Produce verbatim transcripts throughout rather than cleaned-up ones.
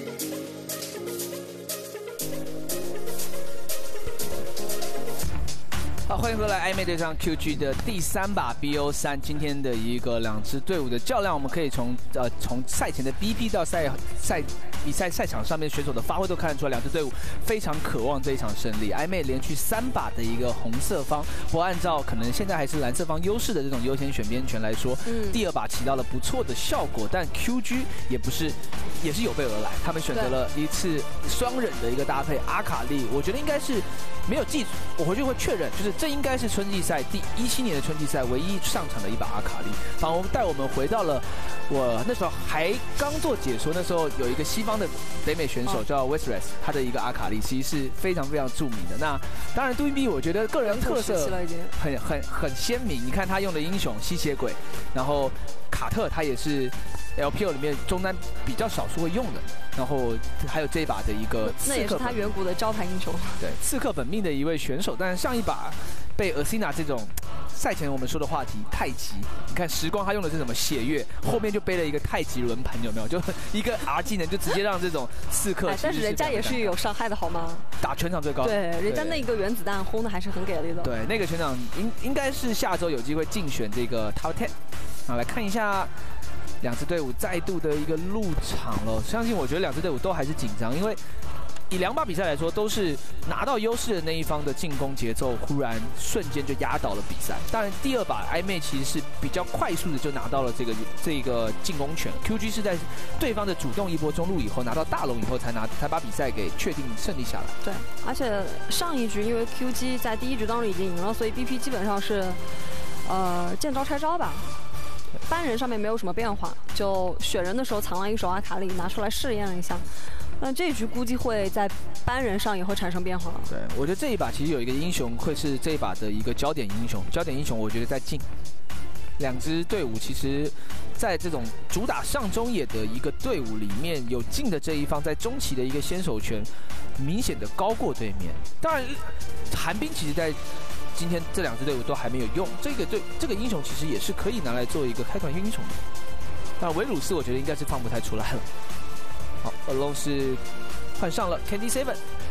好，欢迎回来，暧昧对上 Q G 的第三把 B O 三。今天的一个两支队伍的较量，我们可以从呃从赛前的第一批到赛赛比赛赛场上面选手的发挥都看得出来，两支队伍非常渴望这一场胜利。暧昧连续三把的一个红色方，不按照可能现在还是蓝色方优势的这种优先选边权来说，嗯，第二把起到了不错的效果，但 Q G 也不是也是有备而来，他们选择了一次双忍的一个搭配，阿卡丽，我觉得应该是没有记住，我回去会确认，就是这应该是春季赛第一七年的春季赛唯一上场的一把阿卡丽，反而带我们回到了我那时候还刚做解说，那时候有一个西方的北美选手叫 Westres， 他的一个阿卡丽其实是非常非常著名的。那当然，杜宾 B 我觉得个人特色很很很鲜明，你看他用的英雄吸血鬼，然后卡特他也是 L P L 里面中单比较少数会用的，然后还有这一把的一个刺客， 那也是他远古的招牌英雄。 对，刺客本命的一位选手，但是上一把被 Athena 这种赛前我们说的话题太极，你看时光他用的是什么血月，后面就背了一个太极轮盘，有没有？就一个 R 技能就直接让这种刺客、哎， 但是人家也是有伤害的好吗？ 打全场最高， 对，人家那个原子弹轰的还是很给力的。 对，那个全场应应该是下周有机会竞选这个 Top 十。好，来看一下两支队伍再度的一个入场了。相信我觉得两支队伍都还是紧张，因为以两把比赛来说，都是拿到优势的那一方的进攻节奏忽然瞬间就压倒了比赛。当然，第二把暧昧其实是比较快速的就拿到了这个这个进攻权 ，Q G 是在对方的主动一波中路以后拿到大龙以后才拿才把比赛给确定胜利下来。 对，而且上一局因为 Q G 在第一局当中已经赢了，所以 B P 基本上是呃见招拆招吧。单人上面没有什么变化，就选人的时候藏了一手阿卡丽，拿出来试验了一下。那这一局估计会在单人上也会产生变化。 对，我觉得这一把其实有一个英雄会是这一把的一个焦点英雄，焦点英雄我觉得在进。两支队伍其实，在这种主打上中野的一个队伍里面，有进的这一方在中期的一个先手权明显的高过对面。当然，寒冰其实在今天这两支队伍都还没有用，这个对这个英雄其实也是可以拿来做一个开团英雄的。但维鲁斯我觉得应该是放不太出来了。好 ，Alone 是换上了 Candy Seven。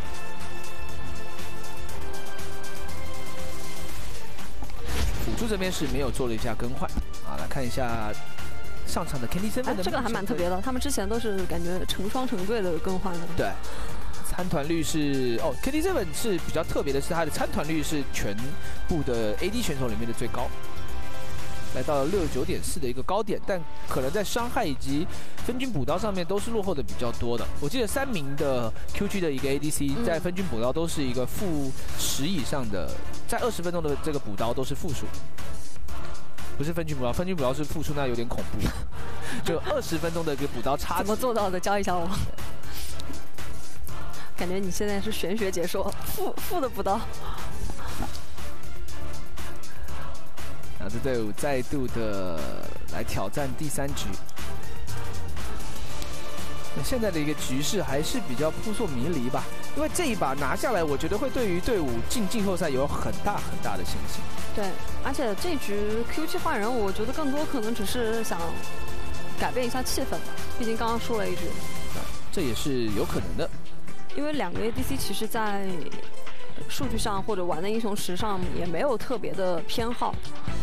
辅助这边是没有做了一下更换啊，来看一下上场的 Candy Seven 的、哎、 这个还蛮特别的，他们之前都是感觉成双成对的更换的。 对。参团率是哦 ，K D 这本是比较特别的是，它的参团率是全部的 A D 选手里面的最高，来到了六十九点四的一个高点，但可能在伤害以及分军补刀上面都是落后的比较多的。我记得三名的 Q G 的一个 A D C 在分军补刀都是一个负十以上的，在二十分钟的这个补刀都是负数，不是分军补刀，分军补刀是负数，那有点恐怖。就二十分钟的一个补刀差怎么做到的？教一下我。感觉你现在是玄学解说，负负的补刀。 两支队伍再度的来挑战第三局。那现在的一个局势还是比较扑朔迷离吧，因为这一把拿下来，我觉得会对于队伍进季后赛有很大很大的信心。 对，而且这局 Q G 换人，我觉得更多可能只是想改变一下气氛，毕竟刚刚输了一局。 这也是有可能的。 因为两个 A D C 其实在数据上或者玩的英雄池上也没有特别的偏好。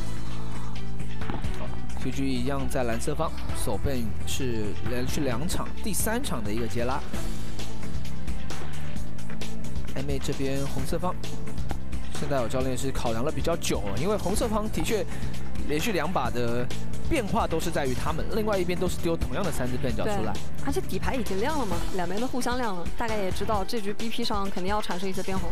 Q G 一样在蓝色方，手背是连续两场，第三场的一个接拉。暧昧这边红色方，现在有教练是考量了比较久，因为红色方的确连续两把的变化都是在于他们，另外一边都是丢同样的三只变角出来， 而且底牌已经亮了嘛，两边都互相亮了，大概也知道这局 B P 上肯定要产生一些变化。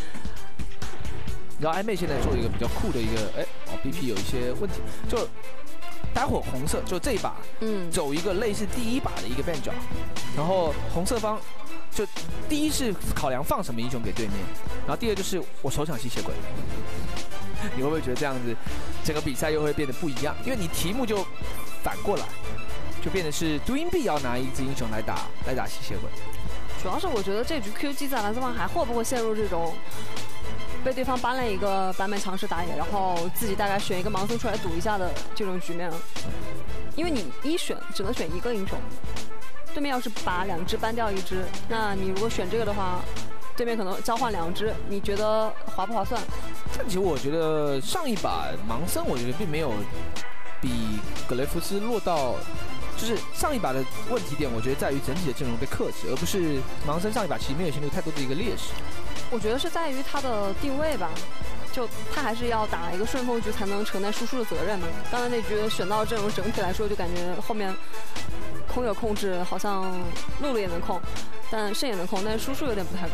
然后暧昧现在做一个比较酷的一个，哎，哦 B P 有一些问题，就待会红色就这一把，嗯，走一个类似第一把的一个变角，然后红色方就第一是考量放什么英雄给对面，然后第二就是我手抢吸血鬼。你会不会觉得这样子，整个比赛又会变得不一样？因为你题目就反过来，就变得是杜因币要拿一只英雄来打来打吸血鬼。 主要是我觉得这局 Q G 在蓝色方还会不会陷入这种被对方搬了一个版本强势打野，然后自己大概选一个盲僧出来赌一下的这种局面？因为你一选只能选一个英雄， 对面要是把两只搬掉一只，那你如果选这个的话，对面可能交换两只，你觉得划不划算？ 但其实我觉得上一把盲僧，我觉得并没有比格雷夫斯落到。就是上一把的问题点，我觉得在于整体的阵容被克制，而不是盲僧上一把其实没有陷入太多的一个劣势。 我觉得是在于他的定位吧，就他还是要打一个顺风局才能承担输出的责任嘛。刚才那局选到阵容整体来说，就感觉后面空有控制，好像露露也能控，但胜也能控，但是输出有点不太够。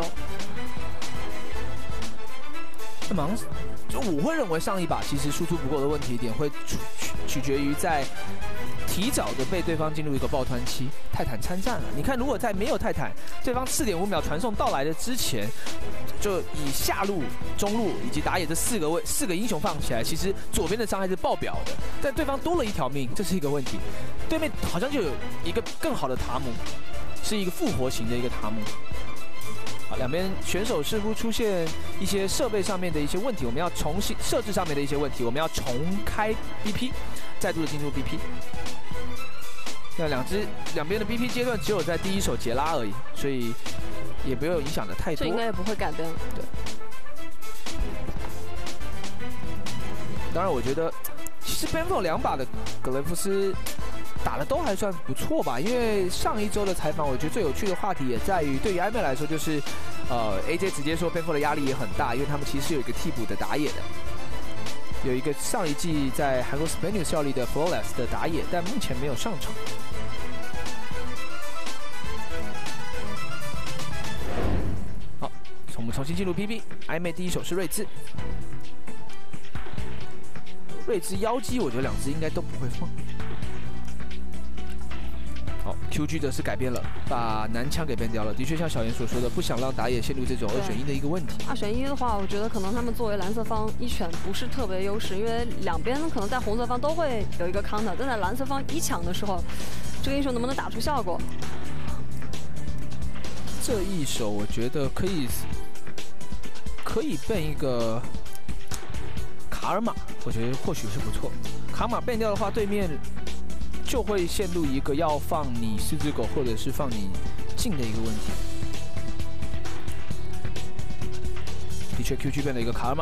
那盲就我会认为上一把其实输出不够的问题点会取取决于在。提早的被对方进入一个抱团期，泰坦参战了。你看，如果在没有泰坦，对方四点五秒传送到来的之前，就以下路、中路以及打野这四个位四个英雄放起来，其实左边的伤害是爆表的，但对方多了一条命，这是一个问题。对面好像就有一个更好的塔姆，是一个复活型的一个塔姆。啊，两边选手似乎出现一些设备上面的一些问题，我们要重新设置上面的一些问题，我们要重开 B P， 再度的进入 B P。那两支两边的 B P 阶段只有在第一手截拉而已，所以也没有影响的太多。 这应该也不会改变。 对。当然，我觉得其实 Benfo 两把的格雷夫斯打的都还算不错吧，因为上一周的采访，我觉得最有趣的话题也在于，对于艾妹来说，就是呃 A J 直接说 Benfo 的压力也很大，因为他们其实是有一个替补的打野的。有一个上一季在韩国 Spanish 效力的 Flawless 的打野，但目前没有上场。好，我们重新进入 P P， 暧昧第一手是瑞兹，瑞兹妖姬，我觉得两只应该都不会放。好 ，Q G 的是改变了，把男枪给变掉了。的确，像小严所说的，不想让打野陷入这种二选一的一个问题。 二选一的话，我觉得可能他们作为蓝色方一选不是特别优势，因为两边可能在红色方都会有一个 counter， 但在蓝色方一抢的时候，这个英雄能不能打出效果？ 这一手我觉得可以，可以变一个卡尔玛，我觉得或许是不错。卡尔玛变掉的话，对面就会陷入一个要放你四只狗或者是放你进的一个问题。的确 ，Q G 变了一个卡尔玛。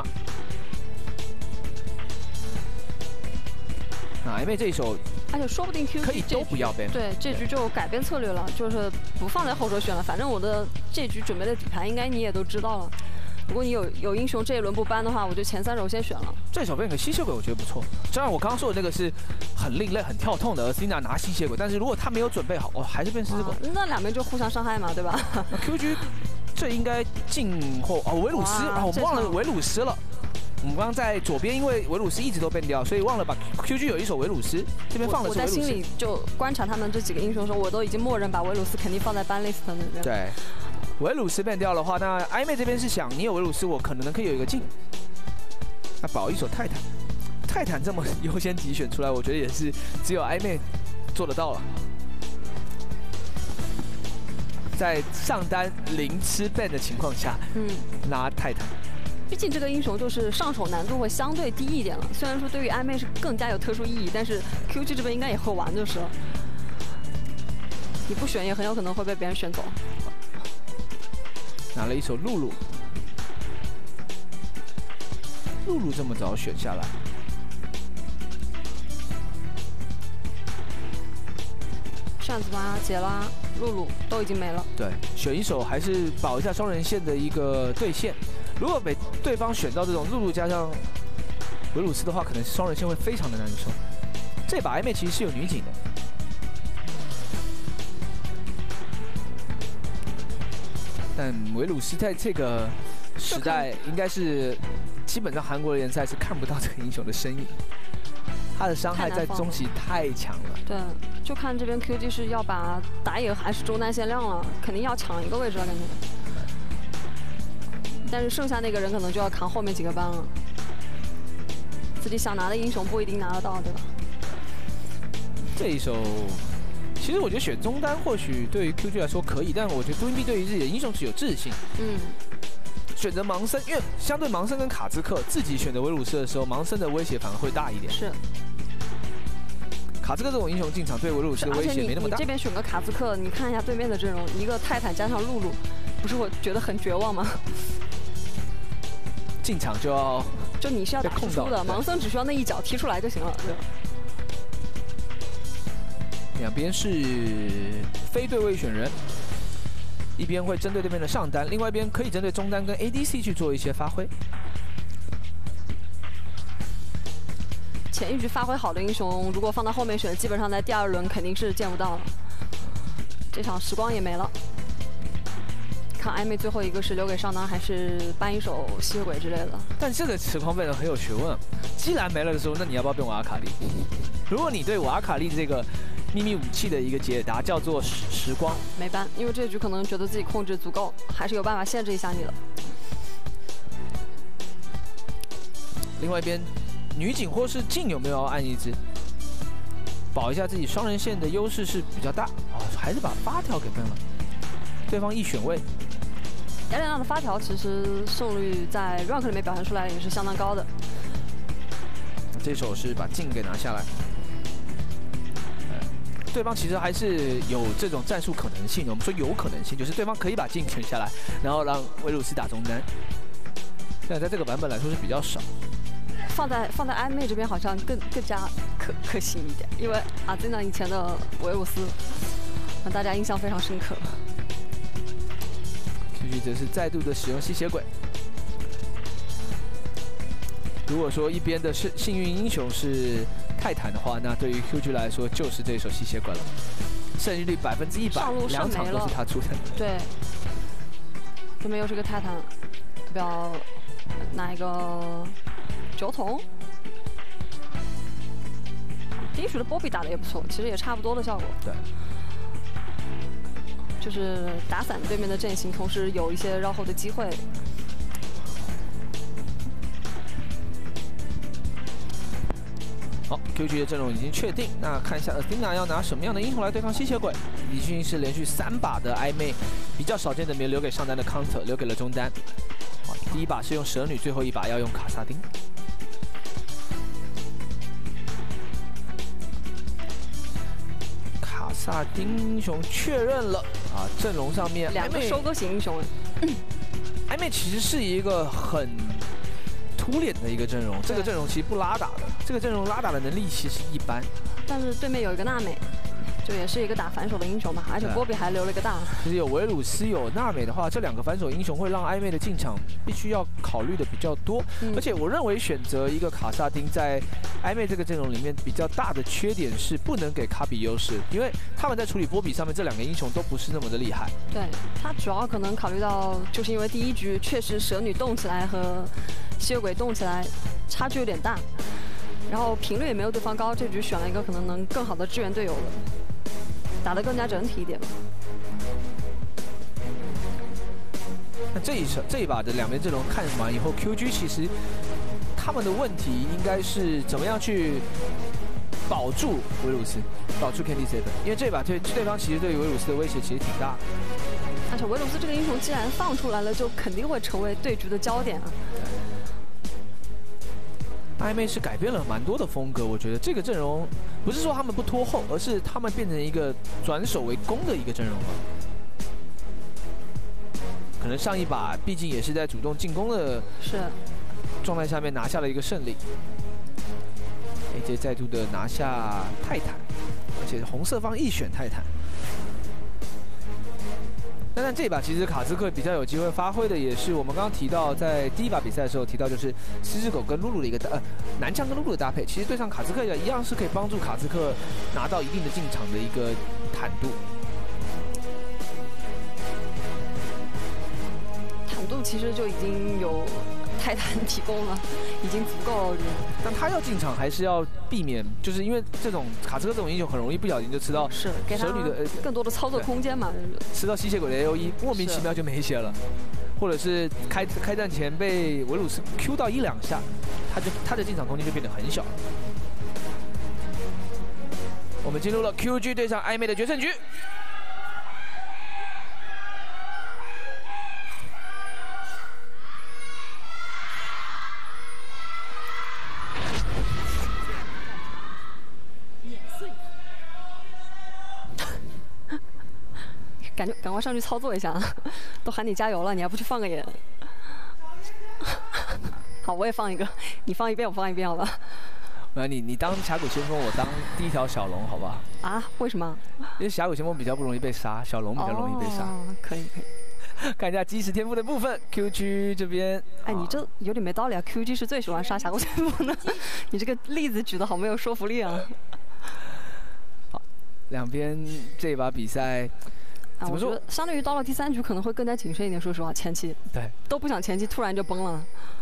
那 M A 这一手， 而且说不定 Q G 可以都不要变。 对，这局就改变策略了，就是不放在后手选了。反正我的这局准备的底牌应该你也都知道了。如果你有有英雄这一轮不搬的话，我就前三手先选了。 这手变个吸血鬼，我觉得不错。虽然我刚刚说的那个是很另类、很跳痛的，而 Cina 拿吸血鬼，但是如果他没有准备好，哦，还是变狮子狗。 啊、那两边就互相伤害嘛，对吧？ 那 Q G 这应该进后哦，维鲁斯啊，我们忘了维鲁斯了。我们刚刚在左边，因为维鲁斯一直都变掉，所以忘了把 Q G 有一手维鲁斯，这边放的是维鲁斯。 我在心里就观察他们这几个英雄的时候，我都已经默认把维鲁斯肯定放在 ban list 那边。 对。维鲁斯变掉的话，那艾妹这边是想，你有维鲁斯，我可能可以有一个进。那保一手泰坦，泰坦这么优先级选出来，我觉得也是只有艾妹做得到了。在上单零吃 ban 的情况下，嗯，拿泰坦。 毕竟这个英雄就是上手难度会相对低一点了，虽然说对于艾妹是更加有特殊意义，但是 Q G 这边应该也会玩就是了。你不选也很有可能会被别人选走。 拿了一手露露，露露这么早选下来， 扇子吧、杰拉、露露都已经没了。 对，选一手还是保一下双人线的一个对线。如果被对方选到这种露露加上维鲁斯的话，可能双人线会非常的难受。这把 M 其实是有女警的。但维鲁斯在这个时代，应该是基本上韩国联赛是看不到这个英雄的身影，他的伤害在中期太强了。 对，就看这边 Q G 是要把打野还是中单限量了，肯定要抢一个位置了感觉。但是剩下那个人可能就要扛后面几个班了，自己想拿的英雄不一定拿得到，对吧？ 这一手。其实我觉得选中单或许对于 Q G 来说可以，但我觉得 Twinbee 对于自己的英雄是有自信。嗯。选择盲僧，因为相对盲僧跟卡兹克自己选择维鲁斯的时候，盲僧的威胁反而会大一点。 是。 卡兹克这种英雄进场对维鲁斯的威胁没那么大。 而且你你这边选个卡兹克，你看一下对面的阵容，一个泰坦加上露露，不是我觉得很绝望吗？ 进场就要就你是要打输出的，盲僧只需要那一脚踢出来就行了。对。 两边是非对位选人，一边会针对对面的上单，另外一边可以针对中单跟 A D C 去做一些发挥。 前一局发挥好的英雄，如果放到后面选，基本上在第二轮肯定是见不到了。这场时光也没了。看暧昧最后一个是留给上单，还是搬一手吸血鬼之类的？ 但这个情况变得很有学问啊。既然没了的时候，那你要不要变瓦卡利？如果你对瓦卡利这个秘密武器的一个解答叫做时光， 没搬，因为这局可能觉得自己控制足够，还是有办法限制一下你的。 另外一边，女警或是镜有没有要按一只？保一下自己双人线的优势是比较大啊，还是把发条给分了。对方一选位。 雅典娜的发条其实胜率在 rank 里面表现出来也是相当高的。 这手是把镜给拿下来，对方其实还是有这种战术可能性的。我们说有可能性，就是对方可以把镜选下来，然后让维鲁斯打中单。但在这个版本来说是比较少。 放在放在暧昧这边好像更更加可可行一点，因为阿兹娜以前的维鲁斯让大家印象非常深刻。 Q G 则是再度的使用吸血鬼。如果说一边的是幸运英雄是泰坦的话，那对于 Q G 来说就是这手吸血鬼了，胜利率百分之一百，两场都是他出的。 对，这边又是个泰坦，代表哪一个酒桶？第一局的波比打的也不错，其实也差不多的效果。 对。 就是打散对面的阵型，同时有一些绕后的机会。 好 ，Q G 的阵容已经确定，那看一下 Athena 要拿什么样的英雄来对抗吸血鬼？已经是连续三把的暧昧，比较少见的没有留给上单的 counter， 留给了中单。好，第一把是用蛇女，最后一把要用卡萨丁。卡萨丁英雄确认了啊，阵容上面两个收割型英雄。 暧昧其实是一个很突脸的一个阵容，这个阵容其实不拉打的，这个阵容拉打的能力其实一般。 但是对面有一个娜美，就也是一个打反手的英雄嘛，而且波比还留了一个大。 其实有维鲁斯有娜美的话，这两个反手英雄会让暧昧的进场必须要考虑的比较多。嗯、而且我认为选择一个卡萨丁在暧昧这个阵容里面比较大的缺点是不能给卡比优势，因为他们在处理波比上面这两个英雄都不是那么的厉害。 对他主要可能考虑到，就是因为第一局确实蛇女动起来和吸血鬼动起来差距有点大。然后频率也没有对方高，这局选了一个可能能更好的支援队友的，打得更加整体一点。 那这一场这一把的两边阵容看完以后 ，Q G 其实他们的问题应该是怎么样去保住维鲁斯，保住 Candy Seven， 因为这一把对对方其实对于维鲁斯的威胁其实挺大的。 而且维鲁斯这个英雄既然放出来了，就肯定会成为对局的焦点啊。 暧昧是改变了蛮多的风格，我觉得这个阵容不是说他们不拖后，而是他们变成一个转守为攻的一个阵容了。可能上一把毕竟也是在主动进攻的状态下面拿下了一个胜利。A J 再度的拿下泰坦，而且红色方一选泰坦。但但这一把其实卡兹克比较有机会发挥的，也是我们刚刚提到在第一把比赛的时候提到，就是狮子狗跟露露的一个呃男枪跟露露的搭配，其实对上卡兹克也一样是可以帮助卡兹克拿到一定的进场的一个坦度。 坦度其实就已经有泰坦提供了，已经足够了，我觉得。 但他要进场还是要避免，就是因为这种卡兹克这种英雄很容易不小心就吃到是给他更多的操作空间嘛， 吃到吸血鬼的 A O E， 莫名其妙就没血了，或者是开开战前被维鲁斯 Q 到一两下，他就他的进场空间就变得很小。我们进入了 Q G 对上暧昧的决胜局。 赶赶快上去操作一下，都喊你加油了，你还不去放个眼？好，我也放一个，你放一遍，我放一遍，好吧？ 那你你当峡谷先锋，我当第一条小龙，好不好？ 啊？为什么？ 因为峡谷先锋比较不容易被杀，小龙比较容易被杀。 哦，可以可以。 看一下基石天赋的部分 ，Q G 这边。 哎，你这有点没道理啊 ！Q G 是最喜欢杀峡谷先锋的，你这个例子举得好没有说服力啊！ 好，两边这一把比赛。 啊，我觉得相对于到了第三局可能会更加谨慎一点。说实话，前期对都不想前期突然就崩了。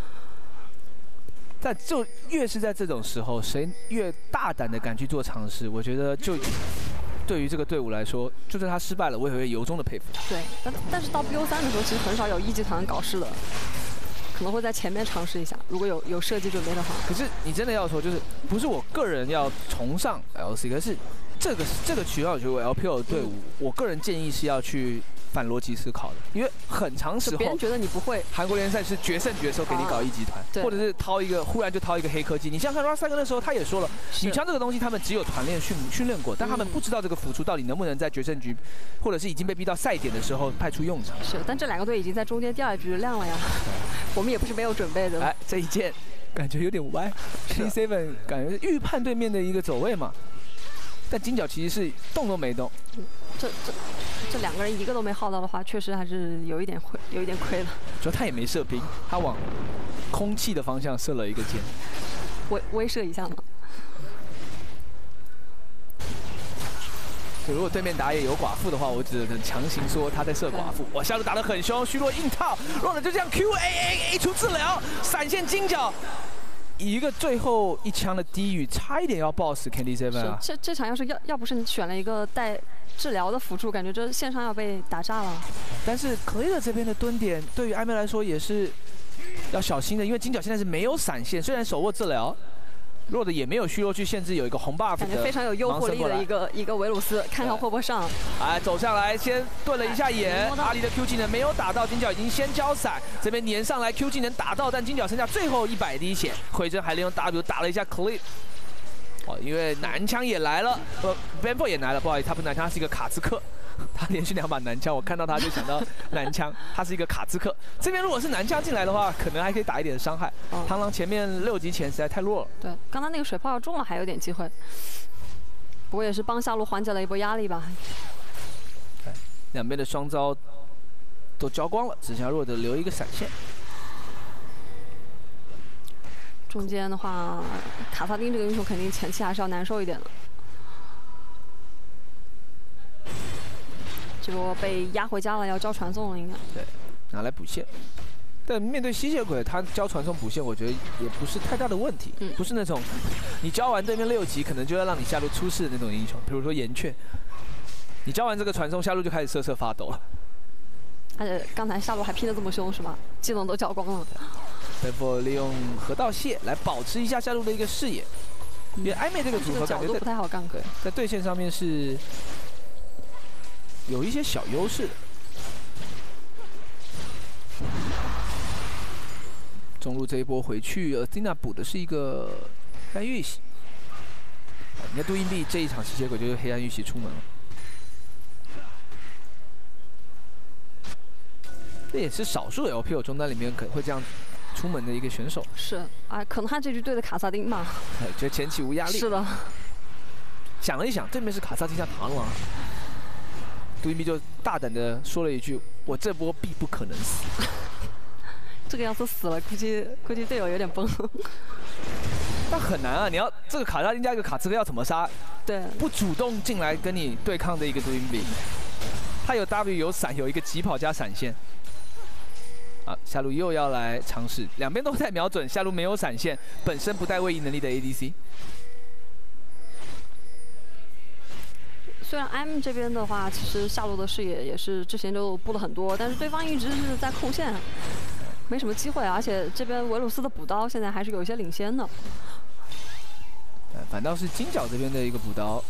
但就越是在这种时候，谁越大胆的敢去做尝试，我觉得就对于这个队伍来说，就算他失败了，我也会由衷的佩服他。 对，但但是到 B O 三的时候，其实很少有一级团搞事的，可能会在前面尝试一下，如果有有设计准备的话。 可是你真的要说，就是不是我个人要崇尚 L C， 可是这个这个渠道，我觉得 L P L 的队伍，嗯、我个人建议是要去反逻辑思考的，因为很长时候别人觉得你不会。 韩国联赛是决胜局的时候给你搞一级团， 啊、 或者是掏一个忽然就掏一个黑科技。你像看 Rasa 哥那时候他也说了，女枪这个东西他们只有团练训训练过，但他们不知道这个辅助到底能不能在决胜局，或者是已经被逼到赛点的时候派出用场。 是，但这两个队已经在中间第二局亮了呀，我们也不是没有准备的。 哎，这一剑感觉有点歪 ，T seven 感觉预判对面的一个走位嘛。但金角其实是动都没动， 嗯、这这这两个人一个都没耗到的话，确实还是有一点亏，有一点亏了。 主要他也没射兵，他往空气的方向射了一个箭， 威威慑一下嘛。 如果对面打野有寡妇的话，我只能强行说他在射寡妇。哇，下路打得很凶，虚弱硬套，弱的就这样 Q A A A 出治疗，闪现金角。以一个最后一枪的低语，差一点要爆死 Candy Seven 啊！ 这这场要是要要不是你选了一个带治疗的辅助，感觉这线上要被打炸了。 但是 Clear 这边的蹲点对于暧昧来说也是要小心的，因为金角现在是没有闪现，虽然手握治疗，弱的也没有虚弱去限制，有一个红 buff 的， 感觉非常有诱惑力的一个一个维鲁斯，看看会不会上。 哎，走上来先顿了一下眼，阿离的 Q 技能没有打到，金角已经先交闪，这边粘上来 Q 技能打到，但金角剩下最后一百滴血，回真还利用 W 打了一下 Clear。哦，因为男枪也来了，呃 ，Bambo 也来了，不好意思，他不是男枪，他是一个卡兹克。他连续两把男枪，我看到他就想到男枪，他是一个卡兹克。这边如果是男枪进来的话，可能还可以打一点伤害。哦、螳螂前面六级前实在太弱了。 对，刚刚那个水炮中了还有点机会，不过也是帮下路缓解了一波压力吧。 对，两边的双招都交光了，只剩下弱的留一个闪现。 中间的话，卡萨丁这个英雄肯定前期还是要难受一点的。结果被压回家了，要交传送了，应该。 对，拿来补线。但面对吸血鬼，他交传送补线，我觉得也不是太大的问题。嗯、不是那种你交完对面六级，可能就要让你下路出事的那种英雄。比如说岩雀，你交完这个传送，下路就开始瑟瑟发抖了。 而且刚才下路还拼得这么凶，是吧？技能都交光了。 Bambo 利用河道蟹来保持一下下路的一个视野。因为暧昧这个组合感觉不太好干， 对，在对线上面是有一些小优势的。中路这一波回去 ，Athena 补的是一个黑暗玉玺。你看杜硬币这一场吸血鬼就是黑暗玉玺出门了，这也是少数 L P L 中单里面可能会这样出门的一个选手。 是啊，可能他这局对的卡萨丁吧。 哎，觉得前期无压力。 是的。 想了一想，对面是卡萨丁加螳螂，杜硬币就大胆的说了一句：“我这波必不可能死。” 这个要是死了，估计估计队友有点崩。 但很难啊！你要这个卡萨丁加一个卡兹克要怎么杀？ 对， 不主动进来跟你对抗的一个杜硬币，他有 W 有闪，有一个疾跑加闪现。啊，下路又要来尝试，两边都在瞄准，下路没有闪现，本身不带位移能力的 A D C。 虽然 M 这边的话，其实下路的视野也是之前就布了很多，但是对方一直是在控线。没什么机会，而且这边维鲁斯的补刀现在还是有一些领先的。 反倒是金角这边的一个补刀，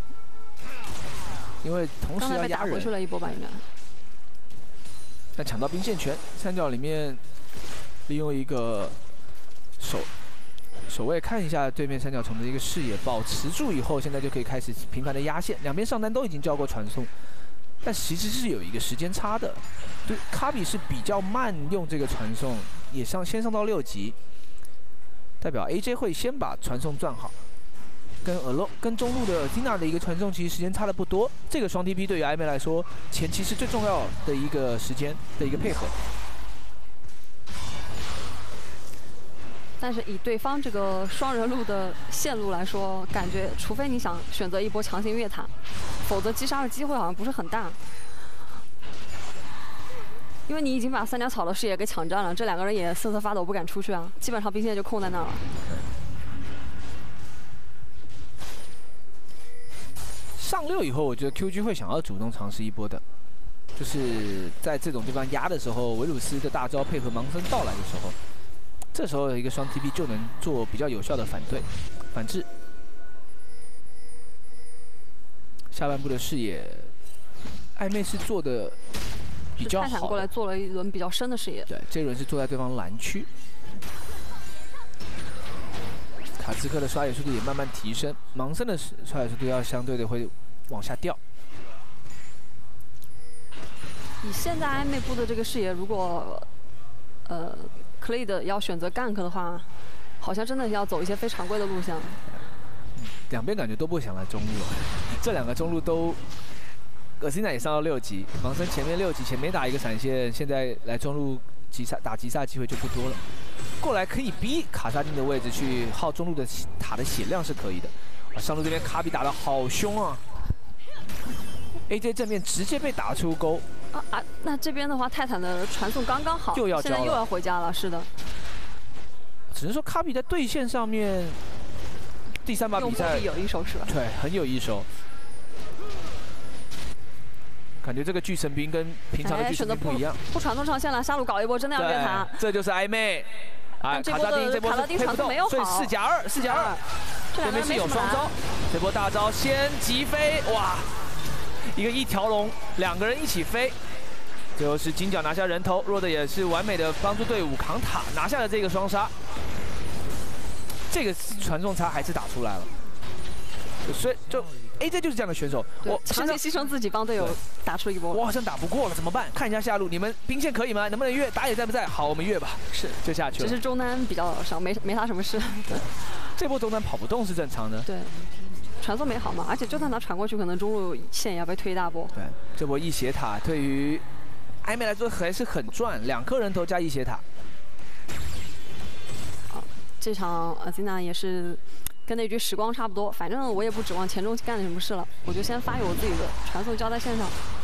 因为同时要压人。刚才被打回去了一波吧，应该。 但抢到兵线权，三角里面利用一个守守卫看一下对面三角虫的一个视野，保持住以后，现在就可以开始频繁的压线。两边上单都已经交过传送， 但其实是有一个时间差的。对，卡比是比较慢用这个传送，也上先上到六级，代表 A J 会先把传送赚好。跟 Alone 跟中路的 Zina 的一个传送，其实时间差的不多。这个双 T P 对于暧昧来说，前期是最重要的一个时间的一个配合。 但是以对方这个双人路的线路来说，感觉除非你想选择一波强行越塔，否则击杀的机会好像不是很大。因为你已经把三角草的视野给抢占了，这两个人也瑟瑟发抖，不敢出去啊，基本上兵线就空在那儿了。 上六以后，我觉得 Q G 会想要主动尝试一波的，就是在这种地方压的时候，维鲁斯的大招配合盲僧到来的时候。这时候一个双 T P 就能做比较有效的反对、反制。下半部的视野，暧昧是做的比较好。 泰坦过来做了一轮比较深的视野。 对，这一轮是坐在对方蓝区。卡兹克的刷野速度也慢慢提升，盲僧的刷野速度要相对的会往下掉。 以现在暧昧部的这个视野，如果呃。Cleed 要选择 gank 的话，好像真的要走一些非常规的路线。 两边感觉都不想来中路了，这两个中路都，葛西娜也上到六级，盲僧前面六级前面打一个闪现，现在来中路击杀打击杀机会就不多了。过来可以逼卡萨丁的位置去耗中路的塔的血量是可以的。啊，上路这边卡比打得好凶啊 ！A J 正面直接被打出钩。 啊啊！那这边的话，泰坦的传送刚刚好， 又要现在又要回家了，是的。 只能说卡比在对线上面，第三把比赛有一手是吧？ 对，很有一手。感觉这个巨神兵跟平常的巨神兵不一样。 不传送上线了，下路搞一波，真的要越塔。 这就是暧昧。啊，卡萨丁这波是推不动，所以四甲二，四甲二。这边是有双招，这波大招先急飞，哇！一个一条龙，两个人一起飞，最后是金角拿下人头，弱的也是完美的帮助队伍扛塔，拿下了这个双杀。这个传送差还是打出来了，所以就 A J 就是这样的选手， 我长期牺牲自己帮队友打出一波， 我好像打不过了，怎么办？看一下下路，你们兵线可以吗？能不能越？打野在不在？好，我们越吧。 是， 就下去了。 只是中单比较少，没没他什么事。 这波中单跑不动是正常的。 对。传送没好嘛，而且就算他传过去，可能中路线也要被推一大波。 对，这波一血塔对于暧昧来说还是很赚，两颗人头加一血塔。 啊，这场阿吉娜也是跟那局时光差不多，反正我也不指望前中干什么事了，我就先发育我自己的传送交在线上，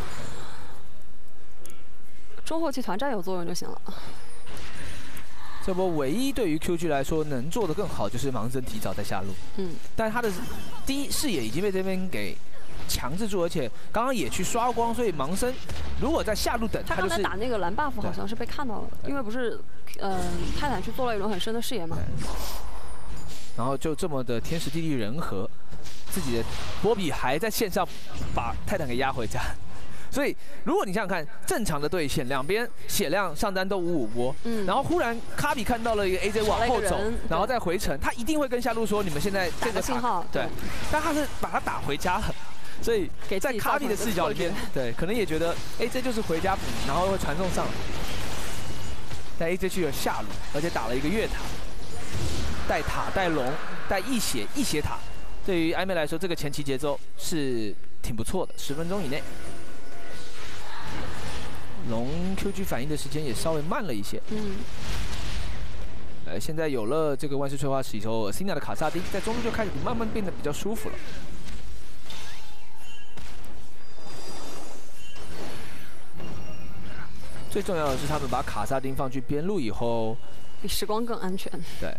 中后期团战有作用就行了。 这波唯一对于 Q G 来说能做得更好，就是盲僧提早在下路。嗯，但他的第一视野已经被这边给强制住，而且刚刚也去刷光，所以盲僧如果在下路等， 他刚才打那个蓝 buff 好像是被看到了，因为不是嗯、呃、泰坦去做了一轮很深的视野嘛。 然后就这么的天时地利人和，自己的波比还在线上把泰坦给压回家。所以，如果你想想看，正常的对线，两边血量上单都五五波，嗯，然后忽然卡比看到了一个 A J 往后走，然后再回城，他一定会跟下路说：“你们现在这个信号。” 对，但他是把他打回家了，所以在卡比的视角里面，对，可能也觉得 A J 就是回家补，然后会传送上来。但 A J 去了下路，而且打了一个越塔，带塔带龙带一血一血塔，对于暧昧来说，这个前期节奏是挺不错的，十分钟以内。龙 Q G 反应的时间也稍微慢了一些。嗯。呃，现在有了这个万世催化石以后 ，Cina 的卡萨丁在中路就开始慢慢变得比较舒服了。最重要的是，他们把卡萨丁放去边路以后， 比时光更安全。 对。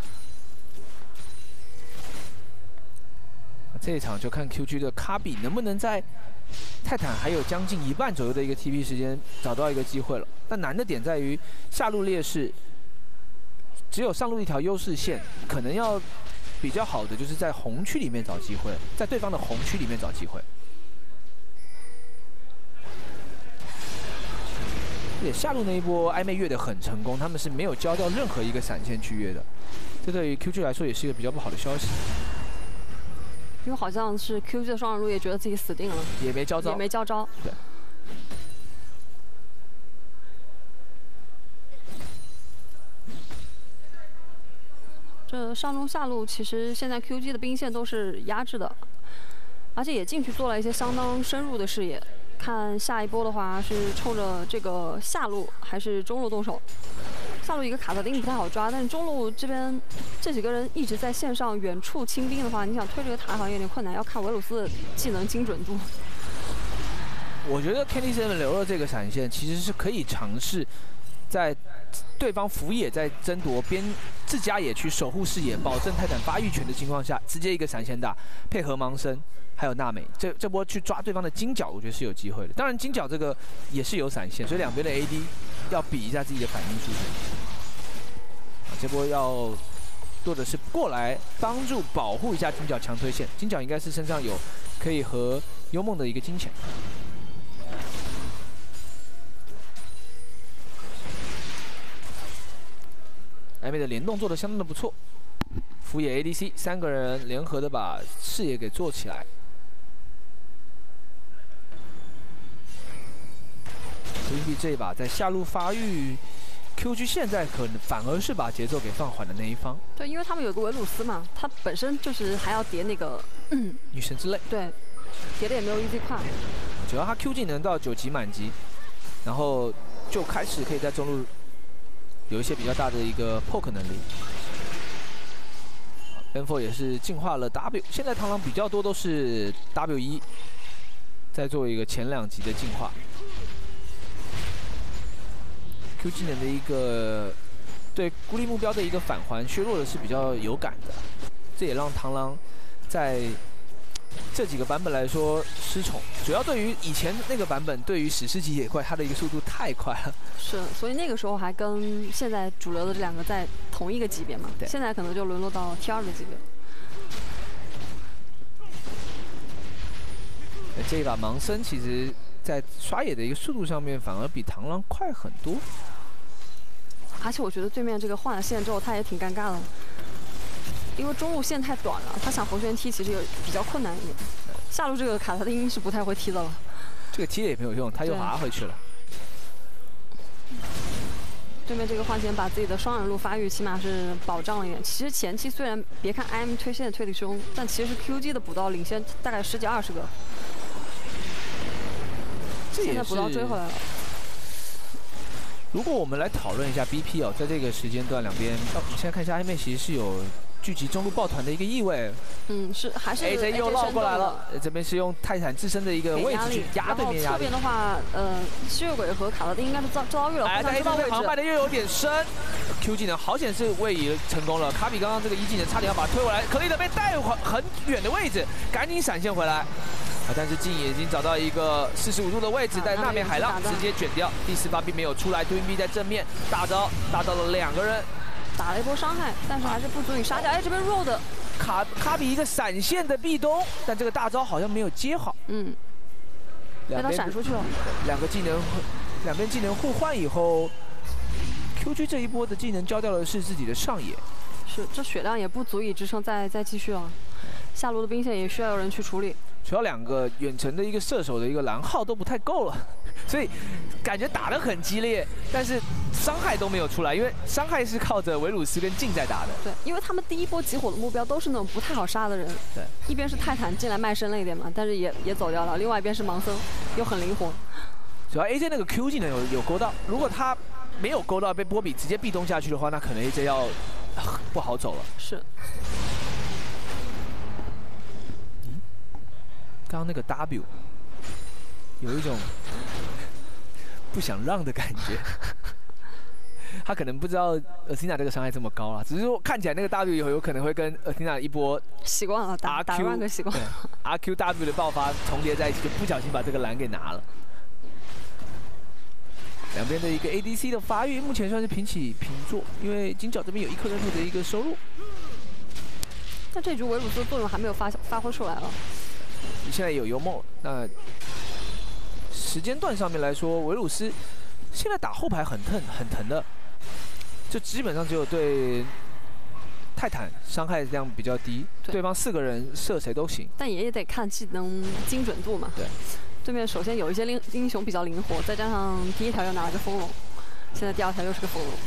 这一场就看 Q G 的卡比能不能在泰坦还有将近一半左右的一个 T P 时间找到一个机会了。但难的点在于下路劣势，只有上路一条优势线，可能要比较好的就是在红区里面找机会，在对方的红区里面找机会。也下路那一波暧昧越的很成功，他们是没有交掉任何一个闪现去越的，这对于 Q G 来说也是一个比较不好的消息。 因为好像是 Q G 的双人路也觉得自己死定了， 也没交招， 也没交招。 对。 这上中下路其实现在 Q G 的兵线都是压制的，而且也进去做了一些相当深入的视野。看下一波的话是冲着这个下路还是中路动手？下路一个卡特丁不太好抓，但是中路这边这几个人一直在线上远处清兵的话，你想推这个塔好像有点困难，要看维鲁斯的技能精准度。 我觉得 Candy Seven 留了这个闪现，其实是可以尝试在对方辅野在争夺边自家也去守护视野，保证泰坦发育权的情况下，直接一个闪现打，配合盲僧还有娜美，这这波去抓对方的金角，我觉得是有机会的。当然金角这个也是有闪现，所以两边的 A D 要比一下自己的反应速度。这波要做的是过来帮助保护一下金角强推线，金角应该是身上有可以和幽梦的一个金钱。暧昧的联动做的相当的不错，辅野 A D C 三个人联合的把视野给做起来。P P 这一把在下路发育 ，Q G 现在可能反而是把节奏给放缓的那一方。 对，因为他们有个维鲁斯嘛，他本身就是还要叠那个、嗯、 女神之泪。对， 叠的也没有 E Z 快。 只要他 Q 技能到九级满级，然后就开始可以在中路有一些比较大的一个 poke 能力。N 四 也是进化了 W， 现在螳螂比较多都是 W 一，在做一个前两级的进化。Q 技能的一个对孤立目标的一个返还削弱的是比较有感的，这也让螳螂在这几个版本来说失宠，主要对于以前那个版本，对于史诗级野怪，它的一个速度太快了。 是，所以那个时候还跟现在主流的这两个在同一个级别嘛，现在可能就沦落到 T 二的级别。 这一把盲僧其实在刷野的一个速度上面，反而比螳螂快很多。 而且我觉得对面这个换了线之后，他也挺尴尬的。因为中路线太短了，他想回旋踢其实有比较困难一点。下路这个卡特丁是不太会踢的了。 这个踢也没有用，他又滑回去了。 对面这个换线把自己的双人路发育起码是保障了一点。其实前期虽然别看 I M 推线推得凶，但其实 Q G 的补刀领先大概十几二十个。现在补刀追回来了。 如果我们来讨论一下 B P 哦，在这个时间段两边，我们现在看一下暧昧其实是有聚集中路抱团的一个意味。 嗯，是还是 A J 又绕过来了，这边是用泰坦自身的一个位置去压对面压力。 然后侧边的话，呃，吸血鬼和卡特丁应该是遭遭遇了， 哎，但 A J 这行卖的又有点深 ，Q 技能好险是位移成功了。卡比刚刚这个一技能差点要把他推回来，可丽的被带很很远的位置，赶紧闪现回来。啊！但是静已经找到一个四十五度的位置，在那边海浪直接卷掉。第四发并没有出来，对面在正面大招打到了两个人， 打了一波伤害，但是还是不足以杀掉。哎，这边 Road 卡卡比一个闪现的壁咚，但这个大招好像没有接好。 嗯，被他闪出去了。 两个技能，两边技能互换以后 ，Q G 这一波的技能交掉的是自己的上野。 是，这血量也不足以支撑再再继续了。下路的兵线也需要有人去处理。 主要两个远程的一个射手的一个蓝耗都不太够了，所以感觉打得很激烈，但是伤害都没有出来，因为伤害是靠着维鲁斯跟静在打的。 对，因为他们第一波集火的目标都是那种不太好杀的人。 对， 一边是泰坦进来卖身了一点嘛，但是也也走掉了，另外一边是盲僧，又很灵活。 主要 A J 那个 Q 技能有有勾到，如果他没有勾到被波比直接壁咚下去的话，那可能 A J 要不好走了。 是。 刚刚那个 W 有一种不想让的感觉，他可能不知道 Athena 这个伤害这么高啊，只是说看起来那个 W 有有可能会跟 Athena 一波习惯了打打乱个习惯 ，R Q W 的爆发重叠在一起，就不小心把这个蓝给拿了。两边的一个 A D C 的发育目前算是平起平坐，因为金角这边有一颗人头的一个收入， 但这局维鲁斯的作用还没有发发挥出来了。 现在有幽梦，那时间段上面来说，维鲁斯现在打后排很疼很疼的，就基本上只有对泰坦伤害量比较低，对, 对方四个人射谁都行， 但也得看技能精准度嘛。 对， 对面首先有一些英英雄比较灵活，再加上第一条又拿了个风龙，现在第二条又是个风龙。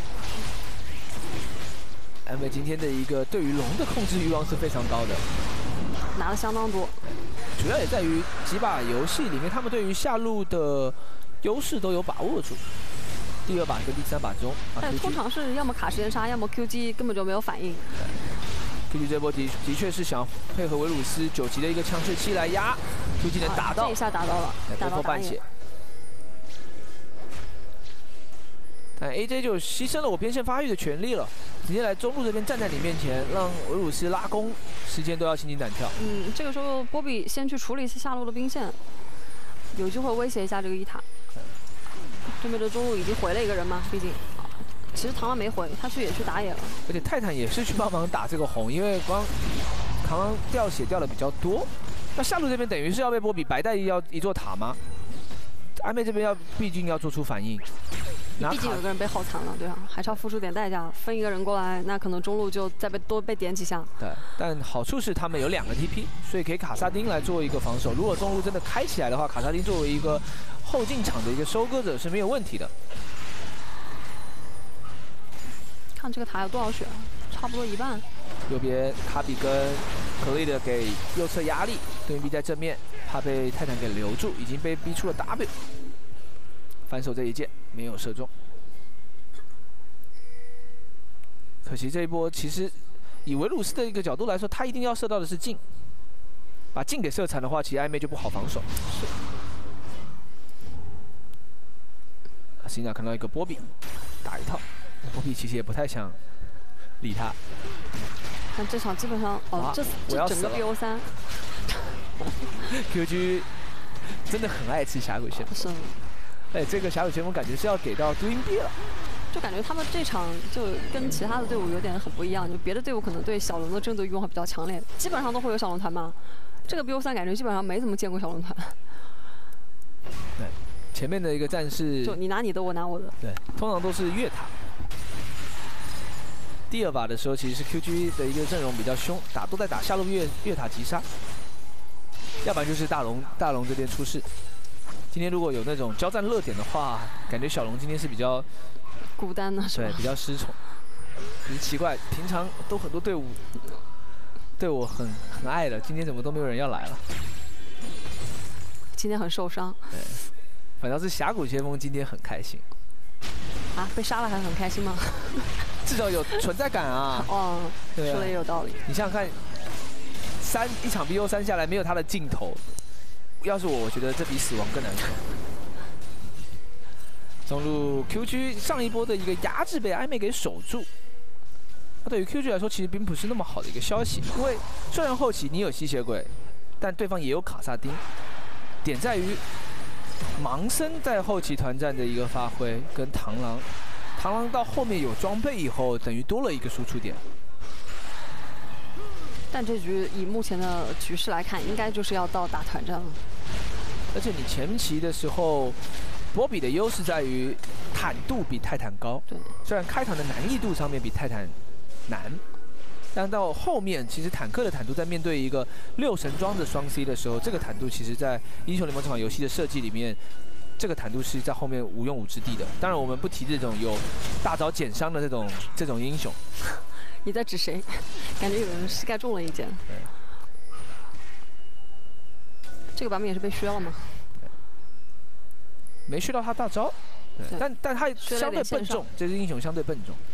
艾美今天的一个对于龙的控制欲望是非常高的， 拿的相当多。 主要也在于几把游戏里面，他们对于下路的优势都有把握住。第二把跟第三把中， 但通常是要么卡时间差，要么 Q G 根本就没有反应。 Q G 这波的的确是想配合维鲁斯九级的一个强势期来压 ，Q G 能打到， 这一下打到了，打到半血。但 A J 就牺牲了我边线发育的权利了，直接来中路这边站在你面前，让维鲁斯拉弓，时间都要心惊胆跳。 嗯，这个时候波比先去处理一下下路的兵线，有机会威胁一下这个伊塔。对面的中路已经回了一个人嘛，毕竟，其实螳螂没回，他去也去打野了。 而且泰坦也是去帮忙打这个红，因为光螳螂掉血掉的比较多。那下路这边等于是要被波比白带要一座塔吗？阿妹这边要毕竟要做出反应。 毕竟有个人被耗残了，对吧？还是要付出点代价，分一个人过来，那可能中路就再被多被点几下。 对，但好处是他们有两个 T P， 所以给卡萨丁来做一个防守。如果中路真的开起来的话，卡萨丁作为一个后进场的一个收割者是没有问题的。 看这个塔有多少血，差不多一半。 右边卡比跟可丽的给右侧压力，对面 B 在正面，怕被泰坦给留住，已经被逼出了 W。反手这一箭没有射中，可惜这一波其实以维鲁斯的一个角度来说，他一定要射到的是镜，把镜给射残的话，其实暧昧就不好防守。是。阿西娜看到一个波比打一套，波比其实也不太想理他。 但这场基本上哦，这这整个 B O 三 ，Q G 真的很爱吃峡谷旋风。 是。 哎，这个峡谷旋风感觉是要给到 Doing B 了， 就感觉他们这场就跟其他的队伍有点很不一样，就别的队伍可能对小龙的争夺欲望比较强烈，基本上都会有小龙团嘛。这个 B O 三感觉基本上没怎么见过小龙团。 对，前面的一个战士， 就你拿你的，我拿我的。 对，通常都是越塔。第二把的时候，其实是 Q G 的一个阵容比较凶，打都在打下路越越塔击杀，要不然就是大龙大龙这边出事。今天如果有那种交战热点的话，感觉小龙今天是比较孤单的，是吧？ 对，比较失宠。只是奇怪，平常都很多队伍对我很很爱的，今天怎么都没有人要来了？ 今天很受伤。 对，反倒是峡谷先锋今天很开心。 啊，被杀了还很开心吗？ 至少有存在感啊。 哦，对啊，说的也有道理。 你想想看，三一场 B O 三下来没有他的镜头。要是我，我觉得这比死亡更难受。中路 Q G 上一波的一个压制被暧昧给守住，那对于 Q G 来说，其实并不是那么好的一个消息。因为虽然后期你有吸血鬼，但对方也有卡萨丁，点在于盲僧在后期团战的一个发挥，跟螳螂，螳螂到后面有装备以后，等于多了一个输出点。 但这局以目前的局势来看，应该就是要到打团战了。 而且你前期的时候，波比的优势在于坦度比泰坦高。 对。 虽然开场的难易度上面比泰坦难，但到后面其实坦克的坦度在面对一个六神装的双 C 的时候，这个坦度其实在英雄联盟这款游戏的设计里面，这个坦度是在后面无用武之地的。当然我们不提这种有大招减伤的这种这种英雄。 你在指谁？感觉有人膝盖中了一箭。这个版本也是被削了吗？ 没削到他大招，但但他相对笨重，这只英雄相对笨重。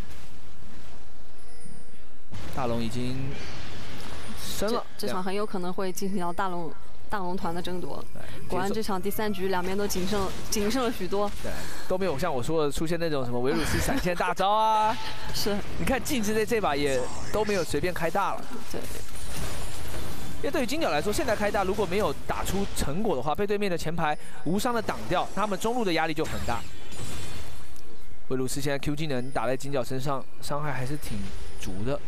大龙已经升了， 这, 这场很有可能会进行到大龙大龙团的争夺。果然这场第三局两边都谨慎谨慎了许多。 对，都没有像我说的出现那种什么维鲁斯闪现大招啊。 是， 你看镜之类这把也都没有随便开大了。 对。 因为对于金角来说，现在开大如果没有打出成果的话，被对面的前排无伤的挡掉，他们中路的压力就很大。维鲁斯现在 Q 技能打在金角身上，伤害还是挺足的。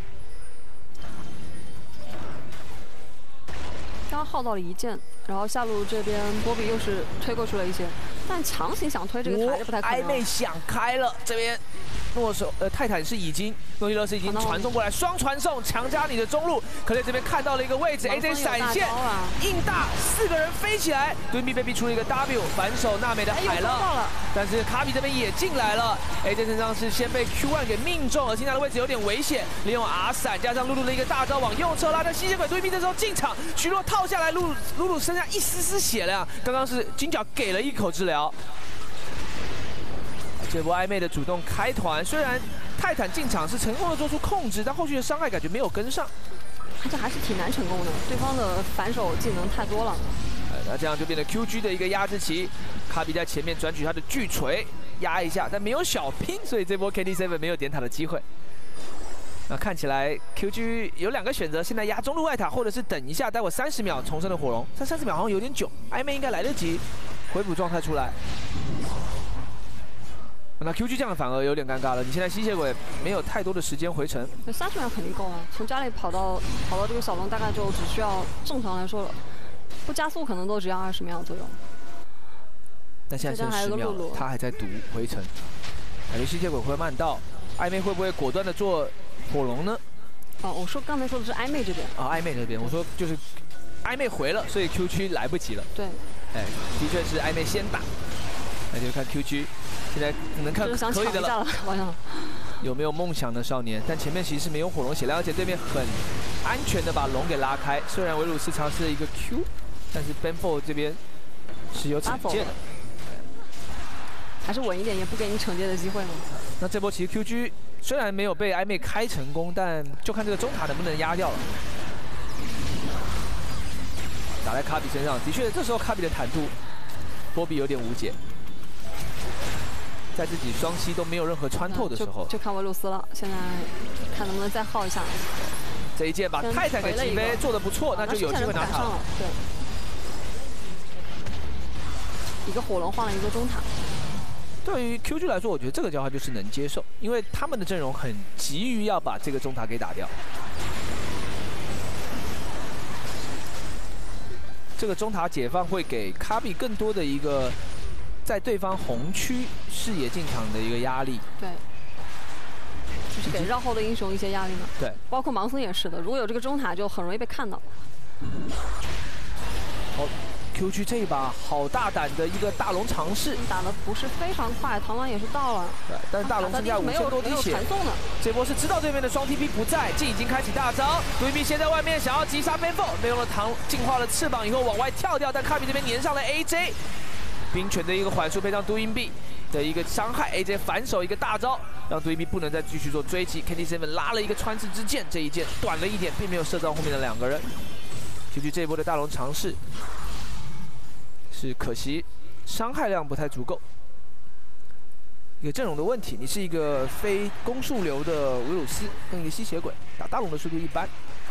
刚耗到了一箭，然后下路这边波比又是推过去了一些，但强行想推这个塔就不太可能。 暧昧想开了，这边诺手呃泰坦是已经诺提勒斯已经传送过来，双传送强加你的中路，可在这边看到了一个位置 ，A J 闪现硬大，四个人飞起来，对面被逼出了一个 W， 反手娜美的海浪，但是卡比这边也进来了 ，A J 身上是先被 Q 一 给命中，而现在的位置有点危险，利用 R 闪加上露露的一个大招往右侧拉，但吸血鬼对面这时候进场，徐若套下来，露露露露身上一丝丝血量，刚刚是金角给了一口治疗。 这波暧昧的主动开团，虽然泰坦进场是成功的做出控制，但后续的伤害感觉没有跟上。 这还是挺难成功的，对方的反手技能太多了。 呃，那这样就变成 Q G 的一个压制期，卡比在前面转取他的巨锤压一下，但没有小拼，所以这波 K T 七 没有点塔的机会。那看起来 Q G 有两个选择，现在压中路外塔，或者是等一下，待会三十秒重生的火龙，但三十秒好像有点久，暧昧应该来得及回补状态出来。 那 Q G 这样反而有点尴尬了。你现在吸血鬼没有太多的时间回城， 那三十秒肯定够啊。从家里跑到跑到这个小龙，大概就只需要正常来说，不加速可能都只要二十秒左右。 但现在剩十秒，他还在赌回城，感觉吸血鬼会慢到，暧昧会不会果断的做火龙呢？ 哦，我说刚才说的是暧昧这边。 啊、哦，暧昧这边，我说就是暧昧回了，所以 Q G 来不及了。 对， 哎，的确是暧昧先打，那就看 Q G。 现在能看可以的了，有没有梦想的少年？但前面其实是没有火龙血量，而且对面很安全的把龙给拉开。虽然维鲁斯尝试了一个 Q， 但是 Benfo 这边是有惩戒的， 还是稳一点，也不给你惩戒的机会了。 那这波其实 Q G 虽然没有被暧昧开成功，但就看这个中塔能不能压掉了。打在卡比身上，的确这时候卡比的坦度，波比有点无解。 在自己双膝都没有任何穿透的时候， 就, 就看维鲁斯了。现在看能不能再耗一下。 这一剑把泰坦给击飞，做得不错，那就有机会拿塔了。 对，一个火龙换了一个中塔。 对于 Q G 来说，我觉得这个交换就是能接受，因为他们的阵容很急于要把这个中塔给打掉。这个中塔解放会给卡比更多的一个。 在对方红区视野进场的一个压力， 对，就是给绕后的英雄一些压力嘛。 对， 包括盲僧也是的，如果有这个中塔，就很容易被看到。 好 ，Q G 这一把好大胆的一个大龙尝试， 打的不是非常快，螳螂也是到了。 对，但是大龙剩下五千多滴血，这波是知道对面的双 T P 不在，既已经开启大招，对面先在外面想要击杀 Benfo， 没用了唐进化了翅膀以后往外跳掉，但卡比这边粘上了 A J。 冰拳的一个缓速配上杜硬币的一个伤害 ，A J 反手一个大招，让杜硬币不能再继续做追击。K T 七 拉了一个穿刺之剑，这一剑短了一点，并没有射到后面的两个人。Q G 这一波的大龙尝试是可惜，伤害量不太足够。一个阵容的问题，你是一个非攻速流的维鲁斯跟一个吸血鬼，打大龙的速度一般。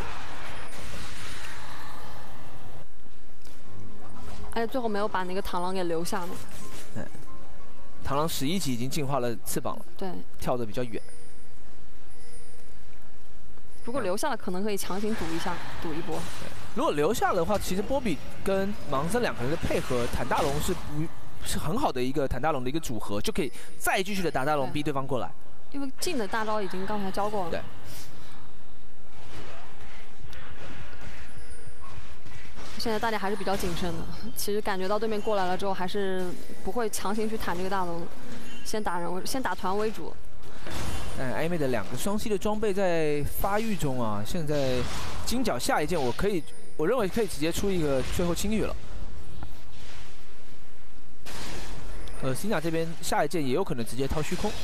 而且最后没有把那个螳螂给留下嘛。 嗯，螳螂十一级已经进化了翅膀了， 对， 跳得比较远。 如果留下了，可能可以强行赌一下，赌一波。 如果留下的话，其实波比跟盲僧两个人的配合，坦大龙是不是很好的一个坦大龙的一个组合，就可以再继续的打大龙，逼对方过来。 因为近的大招已经刚才教过了。 对。 现在大家还是比较谨慎的，其实感觉到对面过来了之后，还是不会强行去坦这个大龙，先打人，先打团为主。 但暧昧的两个双 C 的装备在发育中啊，现在金角下一件我可以，我认为可以直接出一个最后青羽了。呃，辛娜这边下一件也有可能直接掏虚空，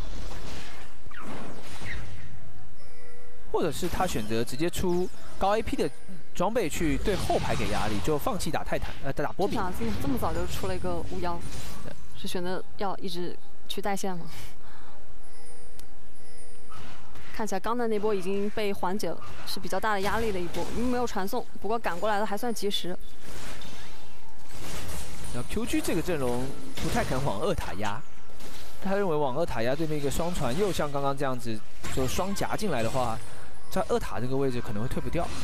或者是他选择直接出高 A P 的。 装备去对后排给压力，就放弃打泰坦，呃，打波比。 这么这么早就出了一个巫妖，是选择要一直去带线吗？看起来刚才那波已经被缓解了，是比较大的压力的一波，因为没有传送，不过赶过来的还算及时。 然后 Q G 这个阵容不太肯往二塔压，他认为往二塔压对面一个双传，又像刚刚这样子就双夹进来的话，在二塔这个位置可能会退不掉。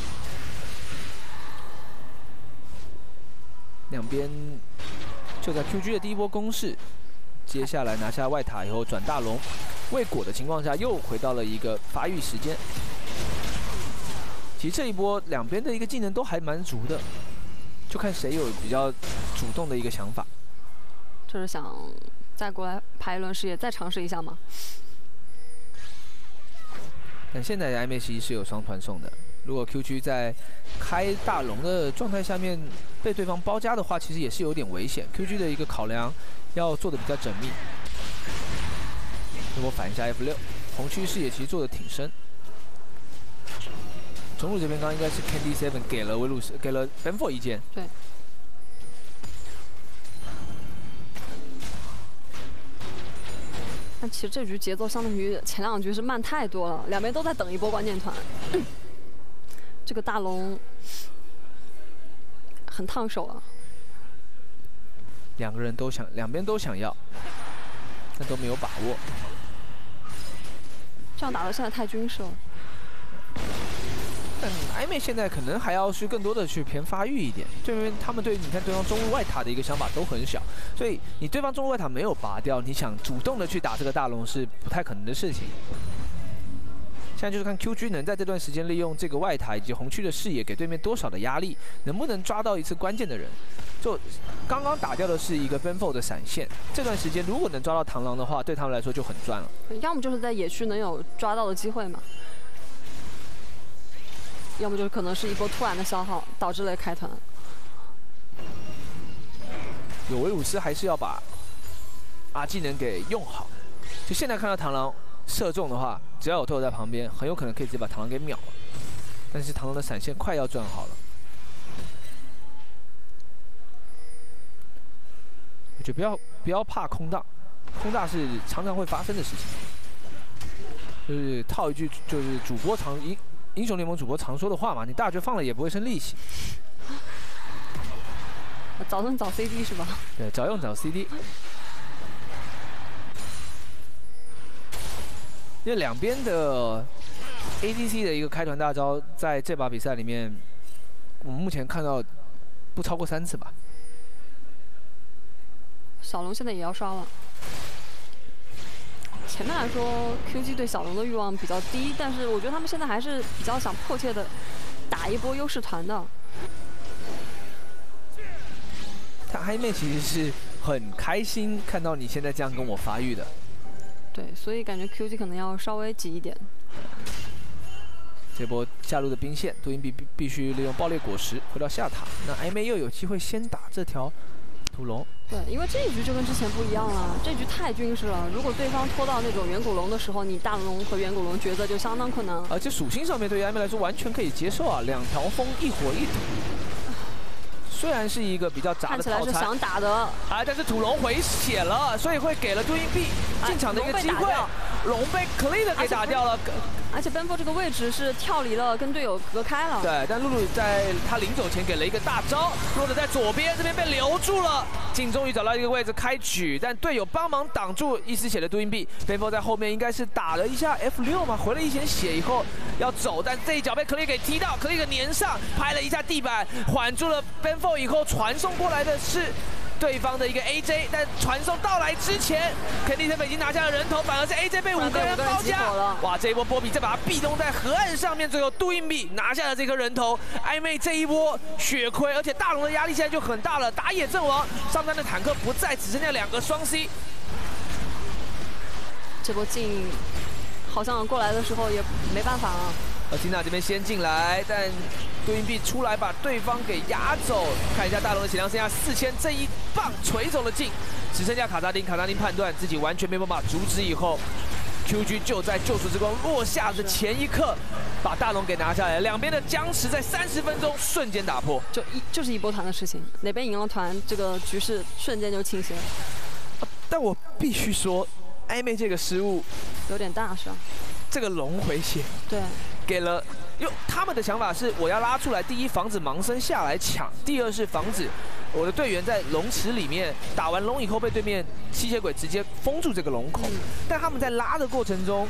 两边就在 Q G 的第一波攻势，接下来拿下外塔以后转大龙， 未果的情况下，又回到了一个发育时间。其实这一波两边的一个技能都还蛮足的，就看谁有比较主动的一个想法。 就是想再过来排一轮视野，再尝试一下吗？ 但现在的暧昧其实是有双团送的。如果 Q 区在开大龙的状态下面被对方包夹的话，其实也是有点危险。Q 区的一个考量要做的比较缜密。如果反一下 F 六， 红区视野其实做的挺深。中路这边刚刚应该是 Candy Seven 给了维鲁斯，给了 Benfo 一剑。 对。但其实这局节奏相当于前两局是慢太多了，两边都在等一波关键团。这个大龙很烫手啊。 两个人都想，两边都想要，但都没有把握。 这样打的现在太均势了。 但暧昧现在可能还要去更多的去偏发育一点，就因为他们对你看对方中路外塔的一个想法都很小，所以你对方中路外塔没有拔掉，你想主动的去打这个大龙是不太可能的事情。现在就是看 Q 区能在这段时间利用这个外塔以及红区的视野给对面多少的压力，能不能抓到一次关键的人。就刚刚打掉的是一个 Benfo 的闪现，这段时间如果能抓到螳螂的话，对他们来说就很赚了。 要么就是在野区能有抓到的机会嘛。要么就是可能是一波突然的消耗导致了开团。 有维鲁斯还是要把啊技能给用好。就现在看到螳螂射中的话，只要有队友在旁边，很有可能可以直接把螳螂给秒了。但是螳螂的闪现快要转好了，我觉得不要不要怕空大，空大是常常会发生的事情。就是套一句，就是主播常英。英雄联盟主播常说的话嘛，你大绝放了也不会生力气。 早用早 C D 是吧？ 对，早用早 C D。因为两边的 A D C 的一个开团大招，在这把比赛里面，我们目前看到不超过三次吧。 小龙现在也要刷了。前面来说 ，Q G 对小龙的欲望比较低，但是我觉得他们现在还是比较想迫切的打一波优势团的。 他暧昧其实是很开心看到你现在这样跟我发育的。 对，所以感觉 Q G 可能要稍微急一点。 这波下路的兵线，杜英必必须利用爆裂果实回到下塔，那暧昧又有机会先打这条屠龙。 对，因为这一局就跟之前不一样了，这局太均势了。如果对方拖到那种远古龙的时候，你大龙和远古龙抉择就相当困难了。 而且属性上面对于暧昧来说完全可以接受啊，两条风一火一土。虽然是一个比较杂的套餐， 看起来是想打的， 啊，但是土龙回血了，所以会给了杜英币进场的一个机会。龙被 clean 给打掉了， 而且 Benfo 这个位置是跳离了，跟队友隔开了。 对，但露露在他临走前给了一个大招，落的在左边，这边被留住了。镜终于找到一个位置开举，但队友帮忙挡住一丝血的杜英币。Benfo 在后面应该是打了一下 F 六 嘛，回了一些血以后要走，但这一脚被 clean 给踢到 ，clean 粘上，拍了一下地板，缓住了 Benfo 以后传送过来的是对方的一个 A J， 但传送到来之前 ，Candy Seven 已经拿下了人头，反而是 A J 被五个人包夹。哇，这一波波比再把他壁咚在河岸上面，最后杜英币拿下了这颗人头。暧昧这一波血亏，而且大龙的压力现在就很大了，打野阵亡，上单的坦克不在，只剩下两个双 C。 这波进好像过来的时候也没办法啊。 而缇娜这边先进来，但杜英币出来把对方给压走。看一下大龙的血量剩下四千，这一棒锤走了镜，只剩下卡扎丁。卡扎丁判断自己完全没办法阻止以后 ，Q G 就在救赎之光落下的前一刻，把大龙给拿下来。两边的僵持在三十分钟瞬间打破， 就一就是一波团的事情，哪边赢了团，这个局势瞬间就倾斜。 啊、但我必须说，暧昧这个失误有点大是吧？ 这个龙回血， 对。 给了，因为他们的想法是我要拉出来，第一防止盲僧下来抢，第二是防止我的队员在龙池里面打完龙以后被对面吸血鬼直接封住这个龙口。嗯、但他们在拉的过程中，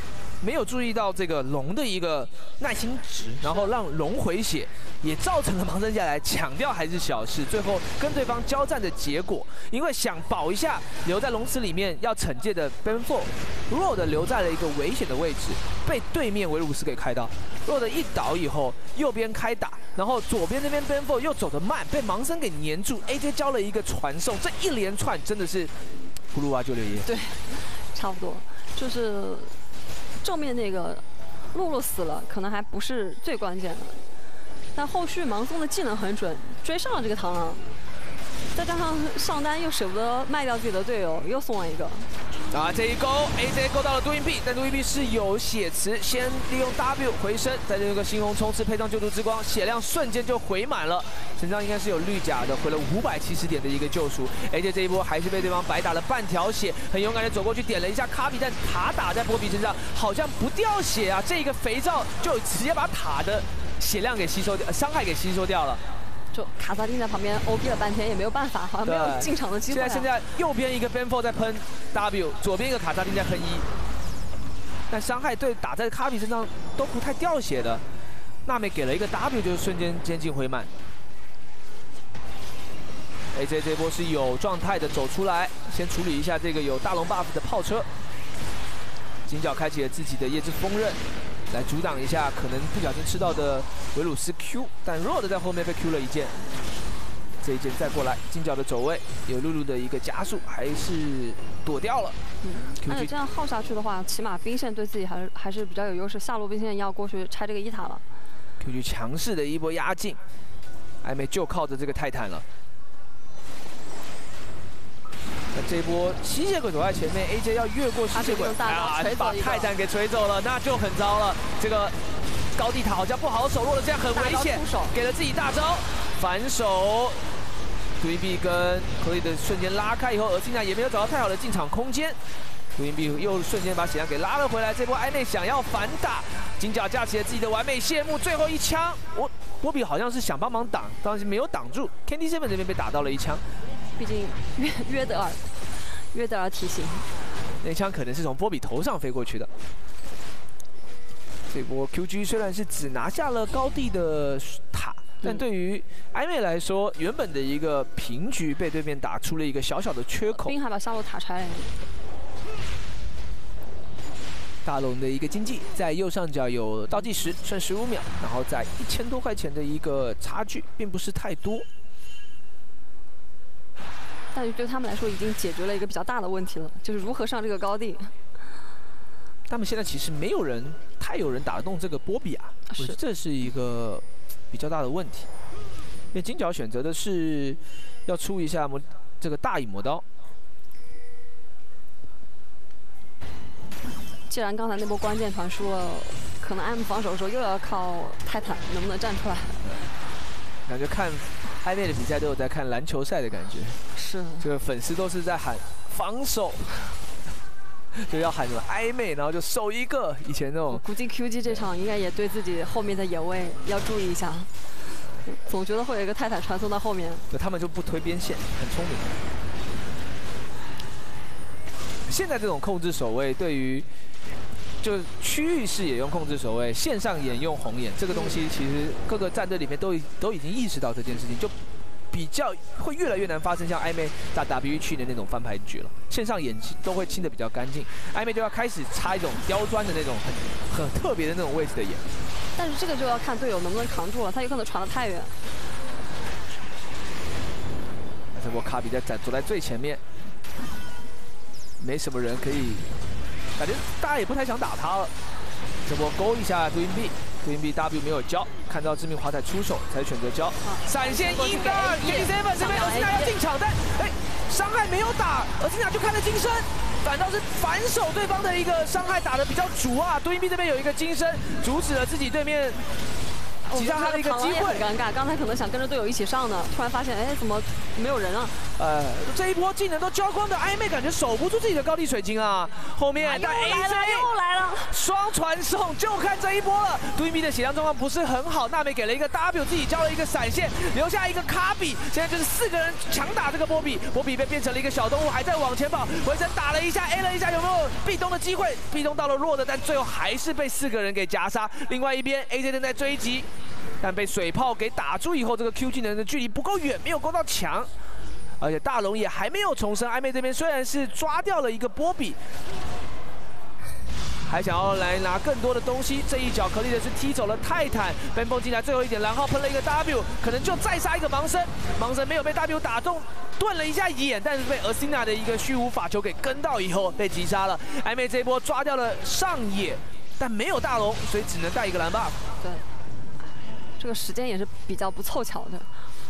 没有注意到这个龙的一个耐心值，然后让龙回血，也造成了盲僧下来抢掉还是小事，最后跟对方交战的结果，因为想保一下留在龙池里面要惩戒的 Benfo，Road 留在了一个危险的位置，被对面维鲁斯给开到 ，Road 一倒以后，右边开打，然后左边那边 Benfo 又走得慢，被盲僧给黏住 ，A J 交了一个传送，这一连串真的是葫芦娃救六爷。 对，差不多，就是正面那个露露死了，可能还不是最关键的，但后续盲僧的技能很准，追上了这个螳螂，再加上上单又舍不得卖掉自己的队友，又送了一个。 啊，这一勾 A J 勾到了杜云碧，但杜云碧是有血池，先利用 W 回身，再用一个猩红冲刺配上救毒之光，血量瞬间就回满了。身上应该是有绿甲的，回了五百七十点的一个救赎。A J 这一波还是被对方白打了半条血，很勇敢的走过去点了一下卡比，但塔打在波比身上好像不掉血啊，这个肥皂就直接把塔的血量给吸收掉，伤害给吸收掉了。 就卡萨丁在旁边 O P 了半天也没有办法，好像没有进场的机会、啊。 现在现在右边一个 Benfo 在喷 W， 左边一个卡萨丁在喷一，但伤害对打在卡比身上都不太掉血的。娜美给了一个 W， 就瞬间监禁回满。A J 这波是有状态的走出来，先处理一下这个有大龙 buff 的炮车。金角开启了自己的夜之锋刃。来阻挡一下可能不小心吃到的维鲁斯 Q， 但 Road 在后面被 Q 了一剑，这一剑再过来，金角的走位有露露的一个加速，还是躲掉了。 嗯，而且这样耗下去的话，起码兵线对自己还是还是比较有优势，下路兵线要过去拆这个一塔了。 Q G 强势的一波压境，暧昧就靠着这个泰坦了。那这一波吸血鬼躲在前面 ，A J 要越过吸血鬼， 啊， 把泰坦给锤走了，那就很糟了。这个高地塔好像不好手，落了这样很危险，给了自己大招，反手，杜云碧跟克里的瞬间拉开以后，而金娜也没有找到太好的进场空间，杜云碧又瞬间把血量给拉了回来。这波暧昧想要反打，金角架起了自己的完美谢幕，最后一枪，我波比好像是想帮忙挡，但是没有挡住 ，Candy Seven 这边被打到了一枪。 毕竟约约德尔，约德尔体型， 那枪可能是从波比头上飞过去的。这波 Q G 虽然是只拿下了高地的塔，但对于暧昧来说，原本的一个平局被对面打出了一个小小的缺口。 兵还把下路塔拆了。 大龙的一个经济在右上角有倒计时，剩十五秒，然后在一千多块钱的一个差距，并不是太多。 但是对他们来说已经解决了一个比较大的问题了，就是如何上这个高地。 他们现在其实没有人太有人打得动这个波比啊，我觉得这是一个比较大的问题。因为金角选择的是要出一下魔这个大影魔刀。 既然刚才那波关键团输了，可能 M 防守的时候又要靠泰坦能不能站出来。 感觉看暧昧的比赛都有在看篮球赛的感觉， 是这个粉丝都是在喊防守，就要喊什么暧昧，然后就守一个。以前那种， 估计 Q G 这场应该也对自己后面的野位要注意一下，总觉得会有一个泰坦传送到后面。 对，他们就不推边线，很聪明。现在这种控制守卫对于。就区域视野用控制守卫，线上眼用红眼，这个东西其实各个战队里面都都已经意识到这件事情，就比较会越来越难发生像暧昧打 W 去年那种翻牌局了。线上眼都会清得比较干净，暧昧就要开始插一种刁钻的那种很很特别的那种位置的眼。 但是这个就要看队友能不能扛住了，他有可能传得太远。 这波卡比在走在最前面，没什么人可以。感觉大家也不太想打他了。这波勾一下杜云碧，杜云碧 W 没有交，看到致命华彩出手才选择交。闪现一个 Candy Seven 这边尔辛娜要进场，但哎伤害没有打，尔辛娜就看了金身，反倒是反手对方的一个伤害打得比较足啊。杜云碧这边有一个金身，阻止了自己对面挤上他的一个机会。 很尴尬，刚才可能想跟着队友一起上呢，突然发现哎怎么没有人啊？ 呃，这一波技能都交光的暧昧，感觉守不住自己的高地水晶啊。后面但 A J 又来了， 双传送，就看这一波了。杜宾 B 的血量状况不是很好，娜美给了一个 W， 自己交了一个闪现，留下一个卡比。现在就是四个人强打这个波比，波比被变成了一个小动物，还在往前跑。回身打了一下 ，A 了一下，有没有壁咚的机会？壁咚到了弱的，但最后还是被四个人给夹杀。另外一边 A J 正在追击，但被水炮给打住以后，这个 Q 技能的距离不够远，没有勾到墙。而且大龙也还没有重生，暧昧这边虽然是抓掉了一个波比，还想要来拿更多的东西。这一脚可丽的是踢走了泰坦，奔蹦进来最后一点蓝号喷了一个 W， 可能就再杀一个盲僧，盲僧没有被 W 打中，顿了一下眼，但是被 Athena 的一个虚无法球给跟到以后被击杀了。暧昧这一波抓掉了上野，但没有大龙，所以只能带一个蓝 buff。 对，这个时间也是比较不凑巧的。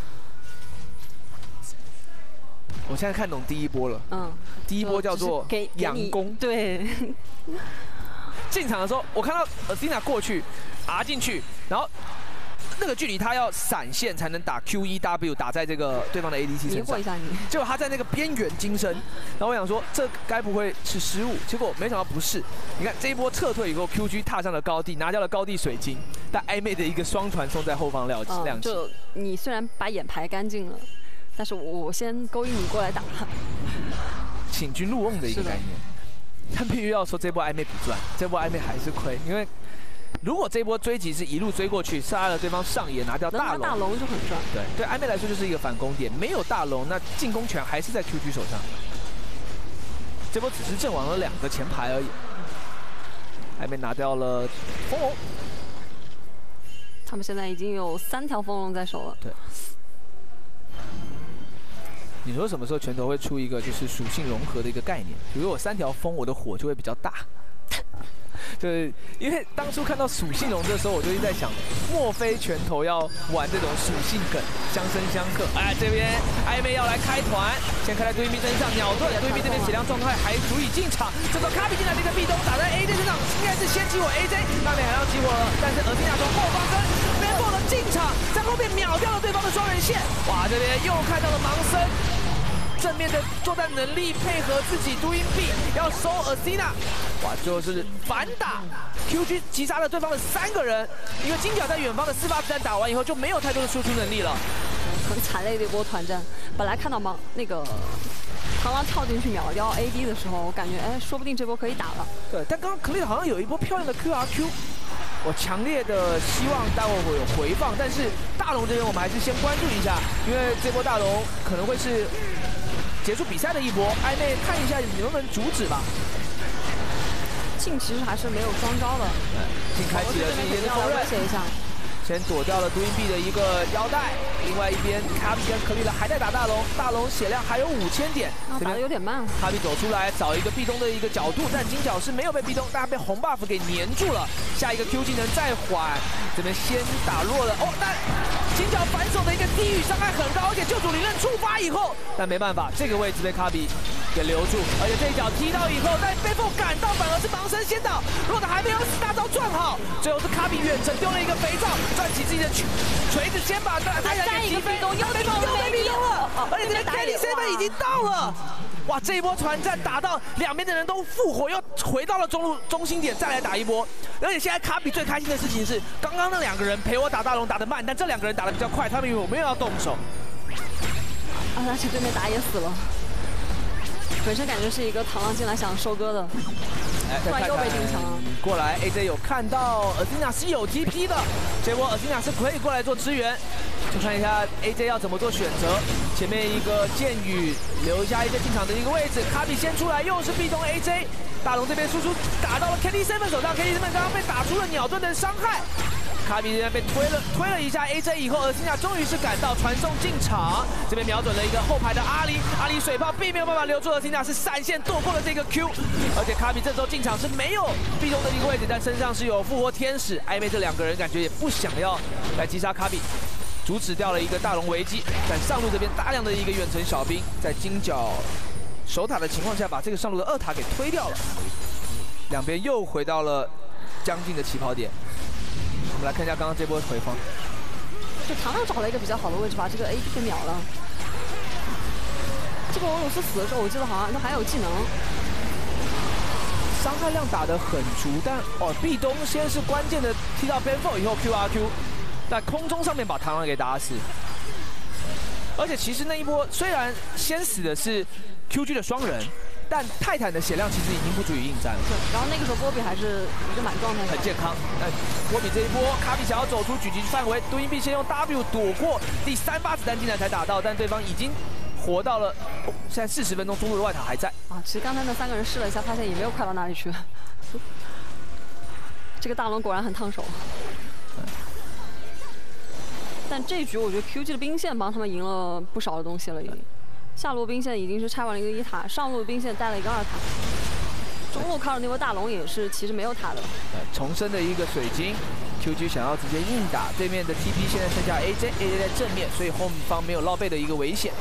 我现在看懂第一波了，嗯，第一波叫做佯攻。 对， 进场的时候，我看到 Athena 过去，R 进去，然后那个距离他要闪现才能打 Q 一 W 打在这个对方的 A D C 身上。 迷惑一下你。 结果他在那个边缘金身，然后我想说这该不会是失误？结果没想到不是。你看这一波撤退以后 ，Q G 踏上了高地，拿掉了高地水晶，但暧昧的一个双传送在后方亮起。 嗯，就你虽然把眼排干净了。但是我先勾引你过来打， 请君入瓮的一个概念。但必须要说，这波暧昧不赚，这波暧昧还是亏，因为如果这波追击是一路追过去，杀了对方上野，拿掉大龙， 大龙就很赚。 对，对暧昧来说就是一个反攻点，没有大龙，那进攻权还是在 Q G 手上。这波只是阵亡了两个前排而已。暧昧拿掉了风龙， 他们现在已经有三条风龙在手了。 对。你说什么时候拳头会出一个就是属性融合的一个概念？比如我三条风，我的火就会比较大。就是因为当初看到属性融的时候，我就一直在想，莫非拳头要玩这种属性梗，相生相克？哎，这边暧昧要来开团，先开在对面身上，秒盾，对面这边血量状态还足以进场。这个卡比进来的一个壁咚打在 A J 身上，应该是先激活 A J， 那边还要激活了，但是尔蒂亚从后方跟 Rambo 的进场，在后面秒掉了对方的双人线。哇，这边又看到了盲僧。正面的作战能力配合自己 Doing B 要收 Athena， 哇，最后是反打 Q G 击杀了对方的三个人，一个金角在远方的四发子弹打完以后就没有太多的输出能力了， 很惨烈的一波团战。本来看到盲那个螳螂跳进去秒掉 A D 的时候，我感觉哎，说不定这波可以打了。 对，但刚刚 Clear 好像有一波漂亮的 Q R Q。我强烈的希望待会会有回放，但是大龙这边我们还是先关注一下，因为这波大龙可能会是结束比赛的一波。暧昧看一下你能不能阻止吧。 镜其实还是没有双招的， 镜开启了自己的锋刃， 威胁一下。 先躲掉了杜宾 B 的一个腰带，另外一边卡比跟可丽的还在打大龙，大龙血量还有五千点， 打得有点慢。 卡比走出来找一个壁咚的一个角度，但金角是没有被壁咚，但他被红 buff 给黏住了。下一个 Q 技能再缓，这边先打弱了哦，但金角反手的一个地狱伤害很高，而且救主理论触发以后，但没办法，这个位置被卡比给留住，而且这一脚踢到以后，但被迫赶到反而是盲僧先倒，弱的还没有死，大招赚好，最后是卡比远程丢了一个肥皂。赚起自己的锤子，先把大太阳给击飞，又被又被逼动了，而且这边 K D seven 已经到了，哇！这一波团战打到两边的人都复活，又回到了中路中心点，再来打一波。而且现在卡比最开心的事情是，刚刚那两个人陪我打大龙打得慢，但这两个人打得比较快，他们以为我没有要动手。 啊，而且对面打野死了，本身感觉是一个螳螂进来想收割的。突然又被定墙了。 过来 ，A J 有看到 Athena 是有 T P 的，结果 Athena 是可以过来做支援。就看一下 A J 要怎么做选择。前面一个剑雨留下一个进场的一个位置，卡比先出来，又是壁咚 A J。大龙这边输出打到了 K D seven 手上 ，K D seven 刚刚被打出了鸟盾的伤害。卡比这边被推了推了一下 A J 以后，尔辛亚终于是赶到传送进场，这边瞄准了一个后排的阿里，阿里水炮并没有办法留住尔辛亚，是闪现躲过了这个 Q， 而且卡比这时候进场是没有壁咚的一个位置，但身上是有复活天使，暧昧这两个人感觉也不想要来击杀卡比，阻止掉了一个大龙危机，但上路这边大量的一个远程小兵在金角守塔的情况下，把这个上路的二塔给推掉了，两边又回到了将近的起跑点。我们来看一下刚刚这波回放， 就螳螂找了一个比较好的位置，把这个 A D 给秒了。 这个俄罗斯死的时候，我记得好像他还有技能。 伤害量打得很足，但哦，壁咚先是关键的踢到 Benfo 以后 Q R Q， 在空中上面把螳螂给打死。而且其实那一波虽然先死的是 Q G 的双人，但泰坦的血量其实已经不足以应战了。 对，然后那个时候波比还是一个满状态， 很健康。但波比这一波，卡比想要走出狙击范围，杜英碧先用 W 躲过第三发子弹进来才打到，但对方已经。 活到了，哦、现在四十分钟，中路的外塔还在啊。其实刚才那三个人试了一下，发现也没有快到哪里去。这个大龙果然很烫手。嗯、但这一局我觉得 Q G 的兵线帮他们赢了不少的东西了，已经。下路兵线已经是拆完了一个一塔，上路兵线带了一个二塔。中路靠的那波大龙也是其实没有塔的。 呃、重生的一个水晶 ，Q G 想要直接硬打对面的 T P， 现在剩下 A J，A J 在正面，所以后方没有绕背的一个危险。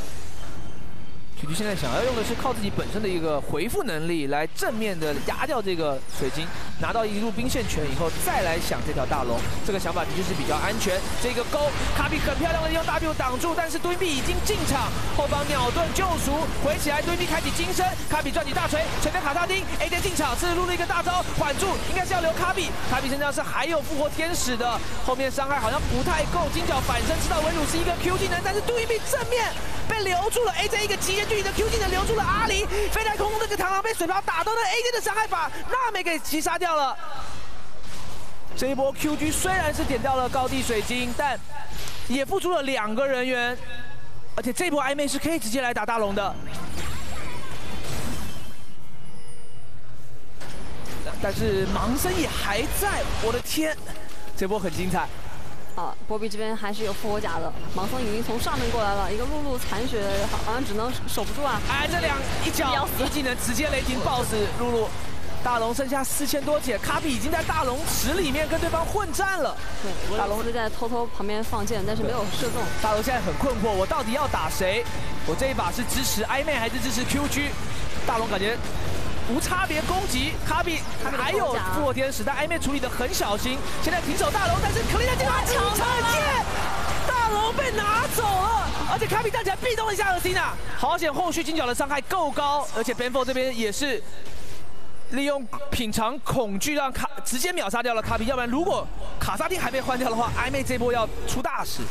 Q G 现在想要用的是靠自己本身的一个回复能力来正面的压掉这个水晶，拿到一路兵线权以后再来想这条大龙，这个想法的确是比较安全。这个勾卡比很漂亮的用 W 挡住，但是杜英碧已经进场，后方秒盾救赎，回起来杜英碧开启金身，卡比转起大锤，前面卡萨丁 A J 进场，是露了一个大招缓住，应该是要留卡比，卡比身上是还有复活天使的，后面伤害好像不太够，金角反身知道维鲁是一个 Q 技能，但是杜英碧正面被留住了 ，A J 一个极限距离的 Q 技能留住了阿离，飞在空中这个螳螂被水瓢打到了 A J 的伤害把娜美给击杀掉了。这一波 Q G 虽然是点掉了高地水晶，但也付出了两个人员，而且这波暧昧是可以直接来打大龙的。但是盲僧也还在，我的天，这波很精彩。 啊，波比这边还是有复活甲的，盲僧已经从上面过来了，一个露露残血好像只能守不住啊！ 哎，这两一脚一技能直接雷霆爆死露露，大龙剩下四千多血，卡比已经在大龙池里面跟对方混战了。 对，大龙是在偷偷旁边放箭，但是没有射中。 大龙现在很困惑，我到底要打谁？我这一把是支持暧昧还是支持 Q G？ 大龙感觉。 无差别攻击，卡比还有复活天使，但暧昧处理的很小心。现在停手大龙，但是克利亚进来抢剑，大龙被拿走了，而且卡比站起来壁咚一下厄辛娜，好险后续金角的伤害够高，而且 Benfo 这边也是利用品尝恐惧让卡直接秒杀掉了卡比，要不然如果卡萨丁还被换掉的话，暧昧这波要出大事。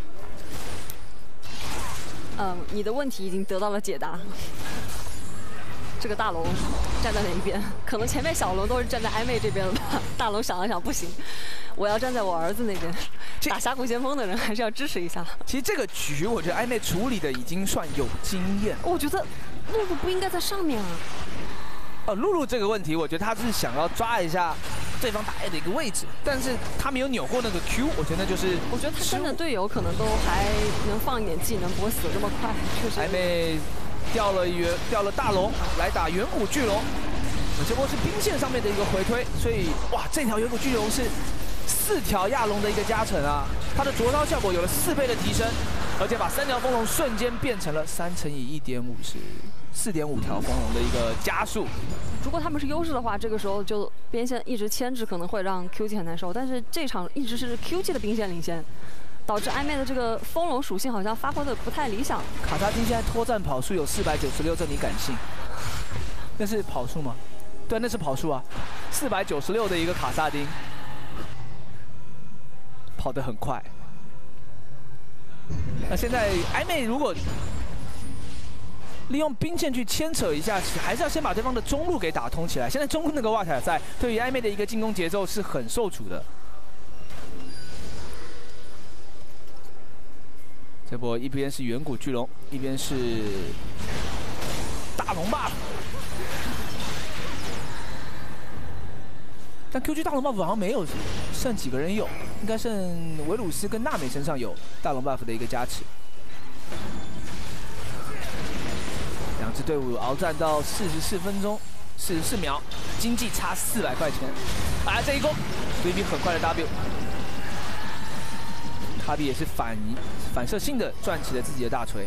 嗯，你的问题已经得到了解答。 这个大龙站在哪一边？可能前面小龙都是站在暧昧这边的吧。大龙想了想，不行，我要站在我儿子那边。打峡谷先锋的人还是要支持一下。 其实这个局，我觉得暧昧处理的已经算有经验。 我觉得露露不应该在上面啊。 哦，露露这个问题，我觉得他是想要抓一下对方打 A 的一个位置，但是他没有扭过那个 Q， 我觉得那就是。 我觉得他跟着队友可能都还能放一点技能，不会死得这么快。确实。 暧昧。 掉了远，掉了大龙来打远古巨龙，这波是兵线上面的一个回推，所以哇，这条远古巨龙是四条亚龙的一个加成啊，它的灼烧效果有了四倍的提升，而且把三条风龙瞬间变成了三乘以一点五是四点五条风龙的一个加速。 如果他们是优势的话，这个时候就边线一直牵制可能会让 Q G 很难受，但是这场一直是 Q G 的兵线领先。 导致暧昧的这个风龙属性好像发挥的不太理想。 卡萨丁现在脱战跑数有四百九十六，这你敢信？那是跑数吗？对，那是跑数啊，四百九十六的一个卡萨丁，跑得很快。那现在暧昧如果利用兵线去牵扯一下，还是要先把对方的中路给打通起来。现在中路那个瓦塔在对于暧昧的一个进攻节奏是很受阻的。 这波一边是远古巨龙，一边是大龙 buff， 但 Q G 大龙 buff 好像没有，剩几个人有，应该剩维鲁斯跟娜美身上有大龙 buff 的一个加持。两支队伍鏖战到四十四分钟，四十四秒，经济差四百块钱。啊，这一攻，对比很快的 W。 卡比也是反反射性的转起了自己的大锤。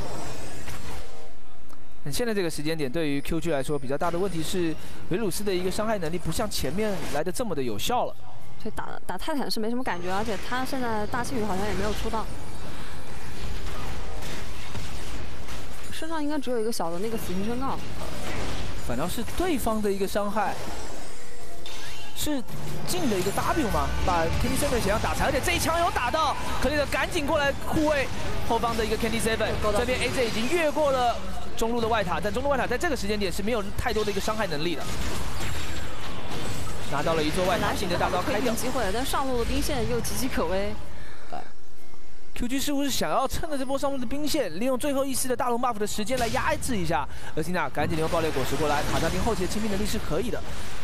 那现在这个时间点，对于 Q G 来说比较大的问题是，维鲁斯的一个伤害能力不像前面来的这么的有效了。 所以打打泰坦是没什么感觉，而且他现在大庆宇好像也没有出道。 身上应该只有一个小的那个死刑宣告， 反倒是对方的一个伤害。 是近的一个 W 吗？把 Candy Seven 想要打残，而且这一枪有打到，克利德赶紧过来护卫后方的一个 Candy Seven。这边 A J 已经越过了中路的外塔，但中路外塔在这个时间点是没有太多的一个伤害能力的。拿到了一座外塔，新的大招开掉机会，但上路的兵线又岌岌可危。 Q G 似乎是想要趁着这波上路的兵线，利用最后一丝的大龙 buff 的时间来压制一下。而辛娜赶紧利用爆裂果实过来，卡扎丁后期的清兵能力是可以的。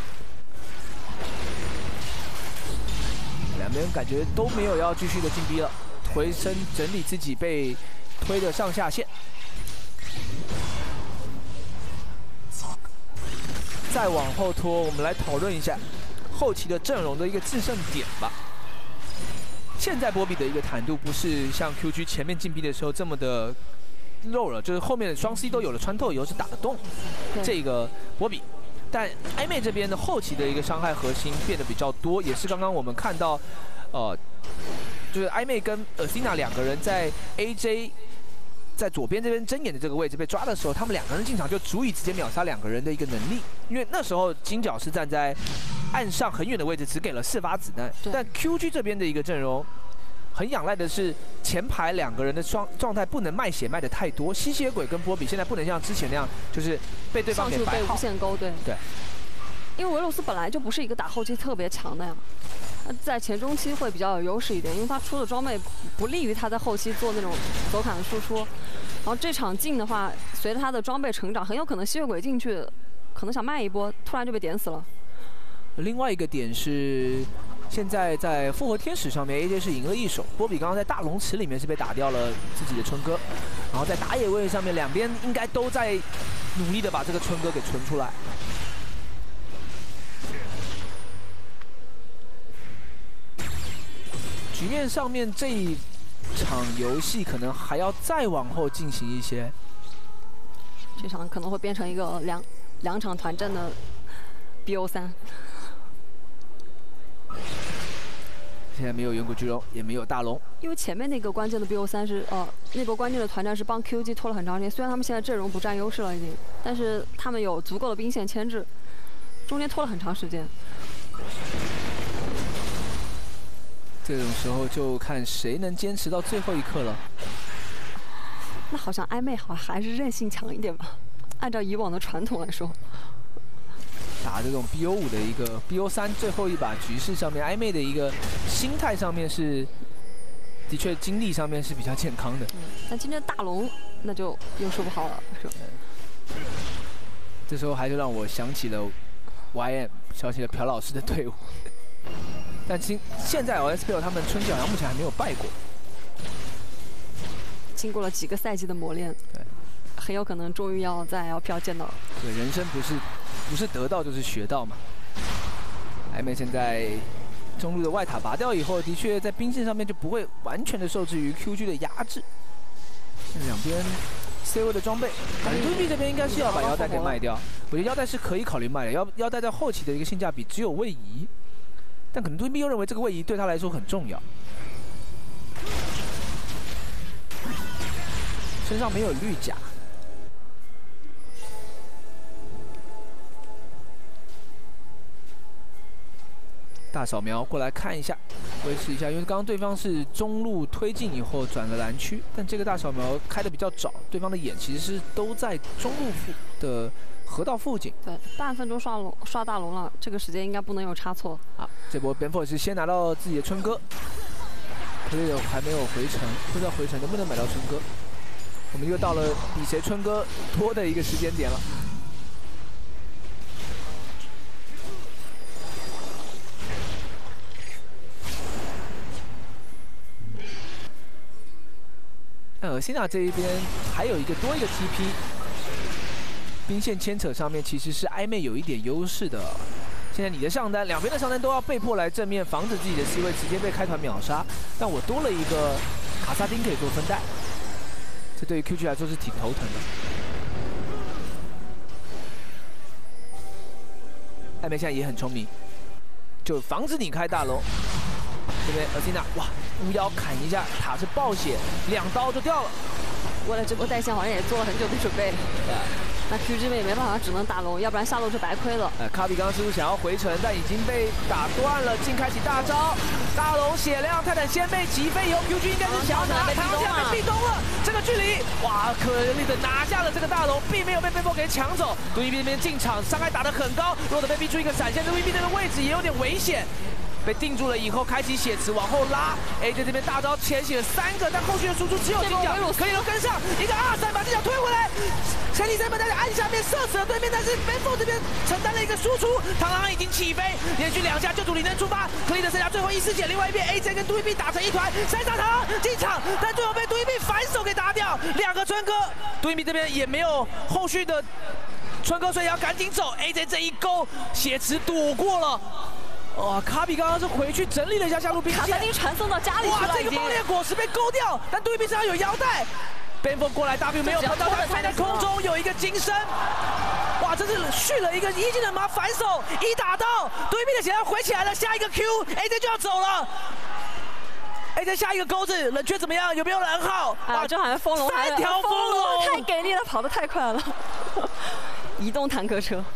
两边感觉都没有要继续的进逼了，回身整理自己被推的上下线。再往后拖，我们来讨论一下后期的阵容的一个制胜点吧。现在波比的一个坦度不是像 Q G 前面进逼的时候这么的肉了，就是后面的双 C 都有了穿透以后是打得动这个波比。 但暧昧这边的后期的一个伤害核心变得比较多，也是刚刚我们看到，呃，就是暧昧跟 Athena 两个人在 A J 在左边这边睁眼的这个位置被抓的时候，他们两个人进场就足以直接秒杀两个人的一个能力。因为那时候金角是站在岸上很远的位置，只给了四发子弹，但 Q G 这边的一个阵容。 很仰赖的是前排两个人的状状态不能卖血卖的太多，吸血鬼跟波比现在不能像之前那样，就是被对方给白号，无限勾，对对。 因为维鲁斯本来就不是一个打后期特别强的呀，在前中期会比较有优势一点，因为他出的装备不利于他在后期做那种走砍的输出。然后这场进的话，随着他的装备成长，很有可能吸血鬼进去，可能想卖一波，突然就被点死了。 另外一个点是。 现在在复活天使上面 ，A J 是赢了一手。波比刚刚在大龙池里面是被打掉了自己的春哥，然后在打野位上面，两边应该都在努力的把这个春哥给存出来。局面上面这一场游戏可能还要再往后进行一些， 这场可能会变成一个两两场团战的 B O 三。 现在没有远古巨龙，也没有大龙， 因为前面那个关键的 B O 三是呃那波关键的团战是帮 Q G 拖了很长时间，虽然他们现在阵容不占优势了已经，但是他们有足够的兵线牵制，中间拖了很长时间。 这种时候就看谁能坚持到最后一刻了。 那好像暧昧好还是韧性强一点吧，按照以往的传统来说。 打这种 B O 五的一个 B O 三最后一把局势上面，暧昧的一个心态上面是，的确精力上面是比较健康的。 嗯、但今天大龙那就又说不好了，是吧？ 嗯、这时候还是让我想起了 Y M， 想起了朴老师的队伍。但今现在 O S P L 他们春季好像目前还没有败过， 经过了几个赛季的磨练， 对， 很有可能终于要在 L P L 见到了。 对，人生不是。 不是得到就是学到嘛。暧昧现在中路的外塔拔掉以后，的确在兵线上面就不会完全的受制于 Q G 的压制。两边 C 位的装备，感觉 D B 这边应该是要把腰带给卖掉。我觉得腰带是可以考虑卖的，腰腰带在后期的一个性价比只有位移，但可能 D B 又认为这个位移对他来说很重要。身上没有绿甲。 大扫描过来看一下，维持一下，因为刚刚对方是中路推进以后转了蓝区，但这个大扫描开的比较早，对方的眼其实是都在中路附的河道附近。 对，半分钟刷龙刷大龙了，这个时间应该不能有差错。 好，这波 Benford 是先拿到自己的春哥，可是还没有回城，不知道回城能不能买到春哥。我们又到了比谁春哥多的一个时间点了。 那尔西娜这一边还有一个多一个 T P， 兵线牵扯上面其实是暧昧有一点优势的。现在你的上单，两边的上单都要被迫来正面防止自己的 C 位直接被开团秒杀，但我多了一个卡萨丁可以做分带，这对于 Q G 来说是挺头疼的。暧昧现在也很聪明，就防止你开大龙。 这边尔西娜，哇，巫妖砍一下，塔是暴血，两刀就掉了。 为了这波带线，好像也做了很久的准备。 对。 那 Q G 们也没办法，只能打龙，要不然下路就白亏了。 呃，卡比刚刚试图想要回城，但已经被打断了。进开启大招，大龙血量，泰坦先被击飞以后 ，Q G 应该是想要拿，他现在被壁咚了。这个距离，哇，可力的拿下了这个大龙，并没有被被迫给抢走。杜伊比那边进场，伤害打得很高，弱的被逼出一个闪现，杜伊比那个位置也有点危险。 被定住了以后，开启血池往后拉 ，A J 这边大招前血了三个，但后续的输出只有金角，可以跟上一个二三把金角推回来，前提三本在按下面射死了对面，但是 Benfo 这边承担了一个输出，螳螂已经起飞，连续两下救主李能出发，克利的剩下最后一丝血，另外一边 A J 跟杜伊比打成一团，三杀螳螂进场，但最后被杜伊比反手给打掉，两个春哥，杜伊比这边也没有后续的春哥，所以要赶紧走 ，A J 这一勾血池躲过了。 哇，卡比刚刚是回去整理了一下下路兵线， 卡萨丁传送到家里去了。 哇，这个爆裂果实被勾掉，但对面身上有腰带。Benfo 过来 ，W 没有碰到，他飞在空中有一个金身。哇，这是续了一个一技能吗？反手一打到，对面的血量回起来了，下一个 Q，A J 就要走了。A J 下一个钩子，冷却怎么样？有没有人好？ 啊，这好像风龙， 三条风龙， 太给力了，跑得太快了。移动坦克车。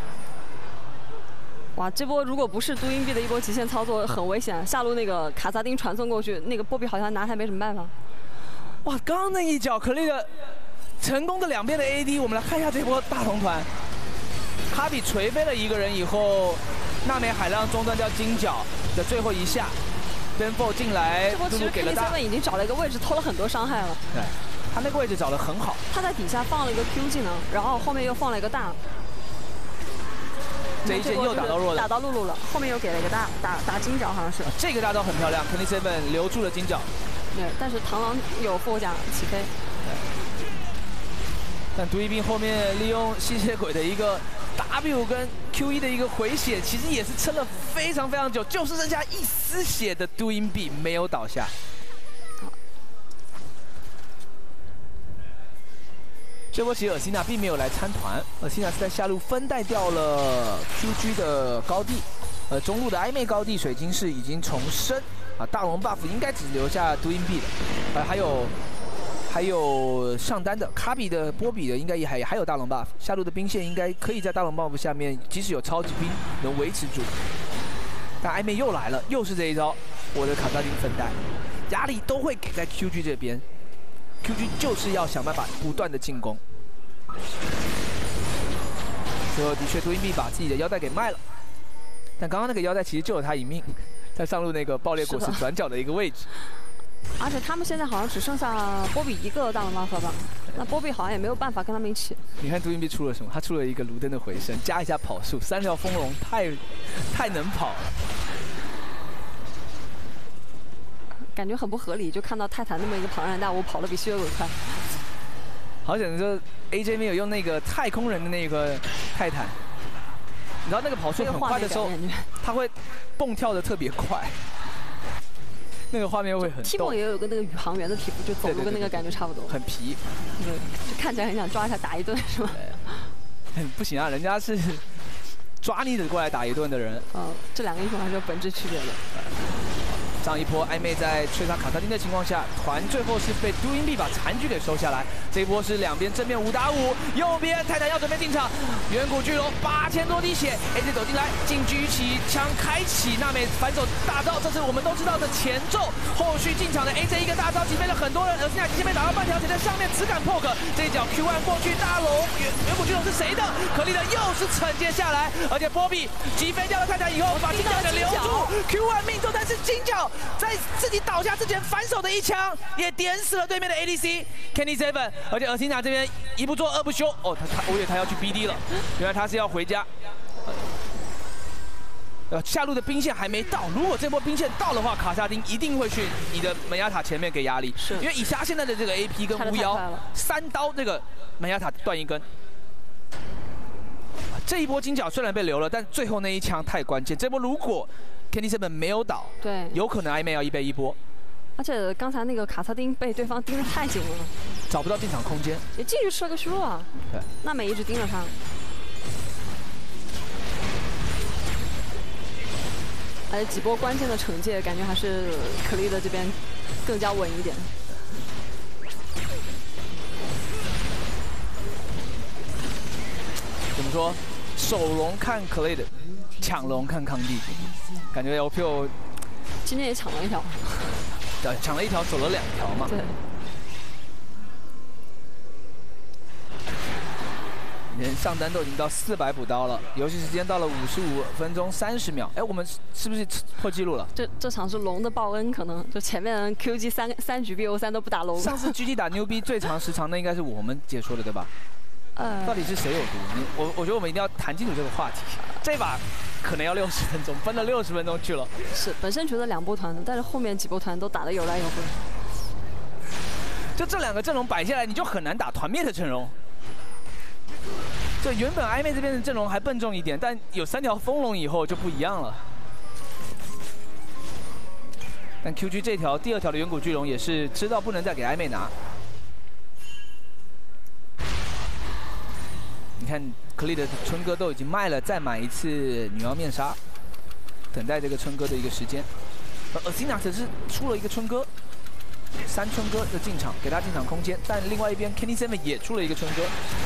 哇，这波如果不是杜英币的一波极限操作，很危险。下路那个卡萨丁传送过去，那个波比好像拿他没什么办法。 哇，刚刚那一脚可力的成功的两边的 A D， 我们来看一下这波大龙团。卡比锤飞了一个人以后，娜美海浪中断掉金角的最后一下 ，Benfo 进来， 这波其实 K T seven 已经找了一个位置，偷了很多伤害了。 对，他那个位置找得很好。 他在底下放了一个 Q 技能，然后后面又放了一个大。 这一剑又打到弱了， 打到露露了，后面又给了一个大打打金角，好像是。 这个大招很漂亮 ，K T seven 留住了金角。 对，但是螳螂有副甲起飞。 但独一兵后面利用吸血鬼的一个 W 跟 Q 一的一个回血，其实也是撑了非常非常久，就是剩下一丝血的杜英币没有倒下。 这波其实尔西娜并没有来参团，尔西娜是在下路分带掉了 Q G 的高地，呃，中路的暧昧高地水晶室已经重生，啊，大龙 buff 应该只留下杜英币的，呃，还有还有上单的卡比的波比的应该也还还有大龙 buff， 下路的兵线应该可以在大龙 buff 下面，即使有超级兵能维持住，但暧昧又来了，又是这一招，我的卡萨丁分带，压力都会给在 Q G 这边。 Q G 就是要想办法不断的进攻，最后的确杜英币把自己的腰带给卖了，但刚刚那个腰带其实救了他一命，在上路那个爆裂果实转角的一个位置。 而且他们现在好像只剩下波比一个大龙 buff 吧，那波比好像也没有办法跟他们一起。 你看杜英币出了什么？他出了一个卢登的回声，加一下跑速，三条风龙太太能跑了。 感觉很不合理，就看到泰坦那么一个庞然大物跑得比吸血鬼快。 好险，就 A J 没有用那个太空人的那个泰坦，你知道那个跑速很快的时候，他会蹦跳的特别快，那个画面会很。 T 梦也有个那个宇航员的皮肤，就走路跟那个感觉差不多。 很皮。 对，就看起来很想抓一下打一顿，是吧？ 不行啊，人家是抓你的过来打一顿的人。 呃，这两个英雄还是有本质区别的。 上一波暧昧在吹杀卡萨丁的情况下，团最后是被杜英币把残局给收下来。这一波是两边正面五打五，右边泰坦要准备进场，远古巨龙八千多滴血 ，A J 走进来，近距起枪开启，娜美反手大招，这是我们都知道的前奏。后续进场的 A J 一个大招击飞了很多人，而现在已经被打到半条血，在上面只敢 poke， 这一脚 Q 一 过去，大龙远远古巨龙是谁的？可丽的又是惩戒下来，而且波比击飞掉了泰坦以后，把金角给留住 ，Q 一 命中，但是金角。 在自己倒下之前反手的一枪，也点死了对面的 A D C Kenny Seven， 而且尔西娜这边一不做二不休，哦，他他我以为他要去 B D 了，原来他是要回家。呃，下路的兵线还没到，如果这波兵线到的话，卡萨丁一定会去你的门牙塔前面给压力， 是因为以他现在的这个 A P 跟巫妖三刀这个门牙塔断一根。 这一波金角虽然被留了，但最后那一枪太关键。这波如果 Kenny Seven 没有倒， 对， 有可能暧昧要一背一波。 而且刚才那个卡萨丁被对方盯得太紧了， 找不到进场空间， 也进去吃了个虚弱啊。 对， 娜美一直盯着他。而且几波关键的惩戒，感觉还是可丽的这边更加稳一点。 说守龙看 Khalid， 抢龙看康帝，感觉 L P O 今天也抢了一条， 对，抢了一条，走了两条嘛。 对。 连上单都已经到四百补刀了，游戏时间到了五十五分钟三十秒。哎，我们是不是破纪录了？ 这这场是龙的报恩，可能就前面 Q G 三三局 B O 三都不打龙。 上次 G G 打牛逼最长时长，那应该是我们解说的对吧？呃，到底是谁有毒？你我我觉得我们一定要谈清楚这个话题。这把可能要六十分钟，分了六十分钟去了。 是，本身觉得两波团的，但是后面几波团都打得有来有回。 就这两个阵容摆下来，你就很难打团灭的阵容。这原本暧昧这边的阵容还笨重一点，但有三条风龙以后就不一样了。但 Q G 这条第二条的远古巨龙也是知道不能再给暧昧拿。你看 Khalid 的春哥都已经卖了，再买一次女妖面纱，等待这个春哥的一个时间。而 Athena 则是出了一个春哥，三春哥的进场，给他进场空间。但另外一边 Kenny Seven 也出了一个春哥。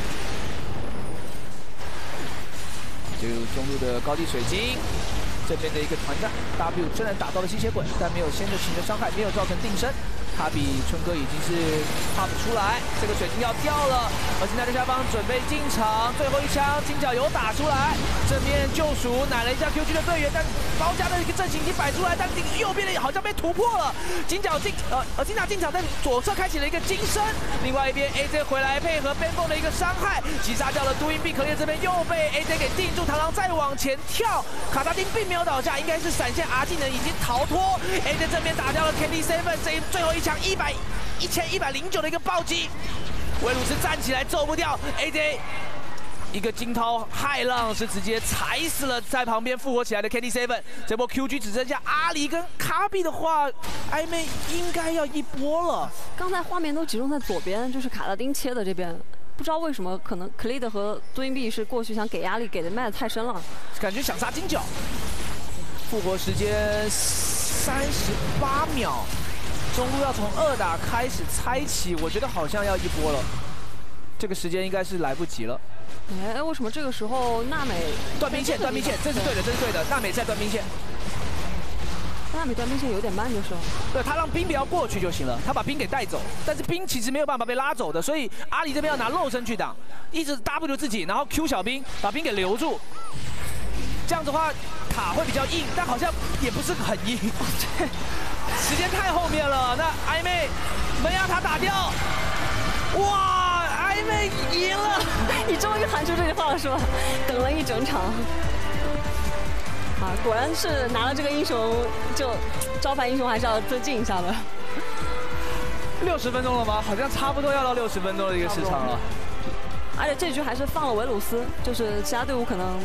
就中路的高地水晶，这边的一个团战 ，W 虽然打到了吸血鬼，但没有先着形成伤害，没有造成定身。卡比春哥已经是怕不出来，这个水晶要掉了，而现在在下方准备进场，最后一枪金角有打出来，正面救赎奶了一下 Q G 的队员，但包夹的一个阵型已经摆出来，但右边的好像被突破了，金角进呃呃金甲进场在左侧开启了一个金身，另外一边 A J 回来配合 Bambo 的一个伤害，击杀掉了杜因币可烈这边又被 A J 给定住，螳螂再往前跳，卡萨丁并没有倒下，应该是闪现 R 技能已经逃脱 ，A J 正面打掉了 Kenny Seven， 这最后一枪一百一千一百零九的一个暴击，威鲁斯站起来走不掉 ，A J 一个惊涛骇浪是直接踩死了在旁边复活起来的 Kenny Seven， 这波 Q G 只剩下阿里跟卡比的话，暧昧应该要一波了。 刚才画面都集中在左边，就是卡拉丁切的这边。不知道为什么，可能 Khalid 和多因币是过去想给压力，给的卖的太深了， 感觉想杀金角。复活时间三十八秒，中路要从二打开始猜起，我觉得好像要一波了。这个时间应该是来不及了。 哎，为什么这个时候娜美断兵线？断兵线，这是对的，这是对的。娜美在断兵线。 娜美断兵线有点慢，就是了。 对他让兵不要过去就行了，他把兵给带走，但是兵其实没有办法被拉走的，所以阿里这边要拿肉身去挡，一直 W 自己，然后 Q 小兵把兵给留住。这样子的话塔会比较硬，但好像也不是很硬。对，时间太后面了。那暧昧门牙塔打掉，哇，暧昧赢了！ 你终于喊出这句话了是吧？等了一整场。啊，果然是拿了这个英雄，就招牌英雄还是要尊敬一下的。 六十分钟了吗？好像差不多要到六十分钟的一个时长了。 而且这局还是放了维鲁斯，就是其他队伍可能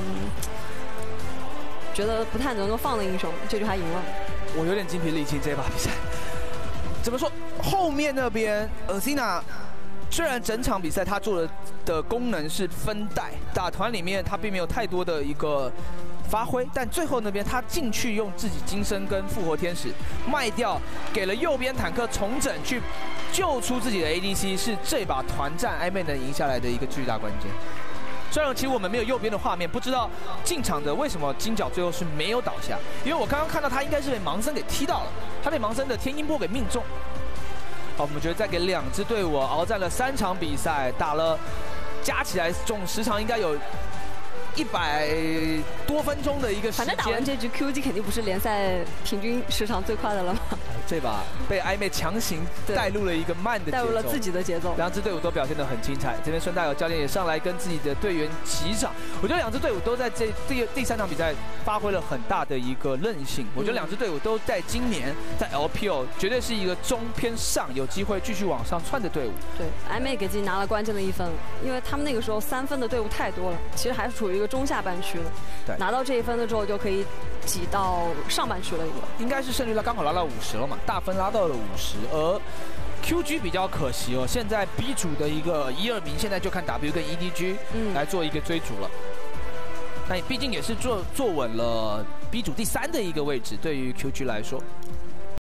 觉得不太能够放的英雄，这局还赢了。 我有点精疲力尽这把比赛。怎么说？后面那边 Athena 虽然整场比赛他做的的功能是分带，打团里面他并没有太多的一个发挥，但最后那边他进去用自己金身跟复活天使卖掉，给了右边坦克重整去救出自己的 A D C， 是这把团战暧昧能赢下来的一个巨大关键。虽然其实我们没有右边的画面，不知道进场的为什么金角最后是没有倒下，因为我刚刚看到他应该是被盲僧给踢到了，他被盲僧的天音波给命中。好，我们觉得再给两支队伍鏖战了三场比赛，打了加起来总时长应该有一百多分钟的一个时间。 反正打完这局 Q G 肯定不是联赛平均时长最快的了嘛。 这把被暧昧强行带入了一个慢的节奏， 带入了自己的节奏。 两支队伍都表现得很精彩。这边顺带有教练也上来跟自己的队员击掌。我觉得两支队伍都在这第第三场比赛发挥了很大的一个韧性。我觉得两支队伍都在今年在 L P O 绝对是一个中偏上，有机会继续往上窜的队伍。 对，暧昧给自己拿了关键的一分，因为他们那个时候三分的队伍太多了，其实还是处于一个中下半区的。 对， 拿到这一分了之后就可以挤到上半区了，一个应该是胜率拉刚好拉到五十了嘛，大分拉到了五十，而 Q G 比较可惜哦，现在 B 组的一个一二名，现在就看 W 跟 E D G 来做一个追逐了。那、嗯、毕竟也是坐坐稳了 B 组第三的一个位置，对于 Q G 来说。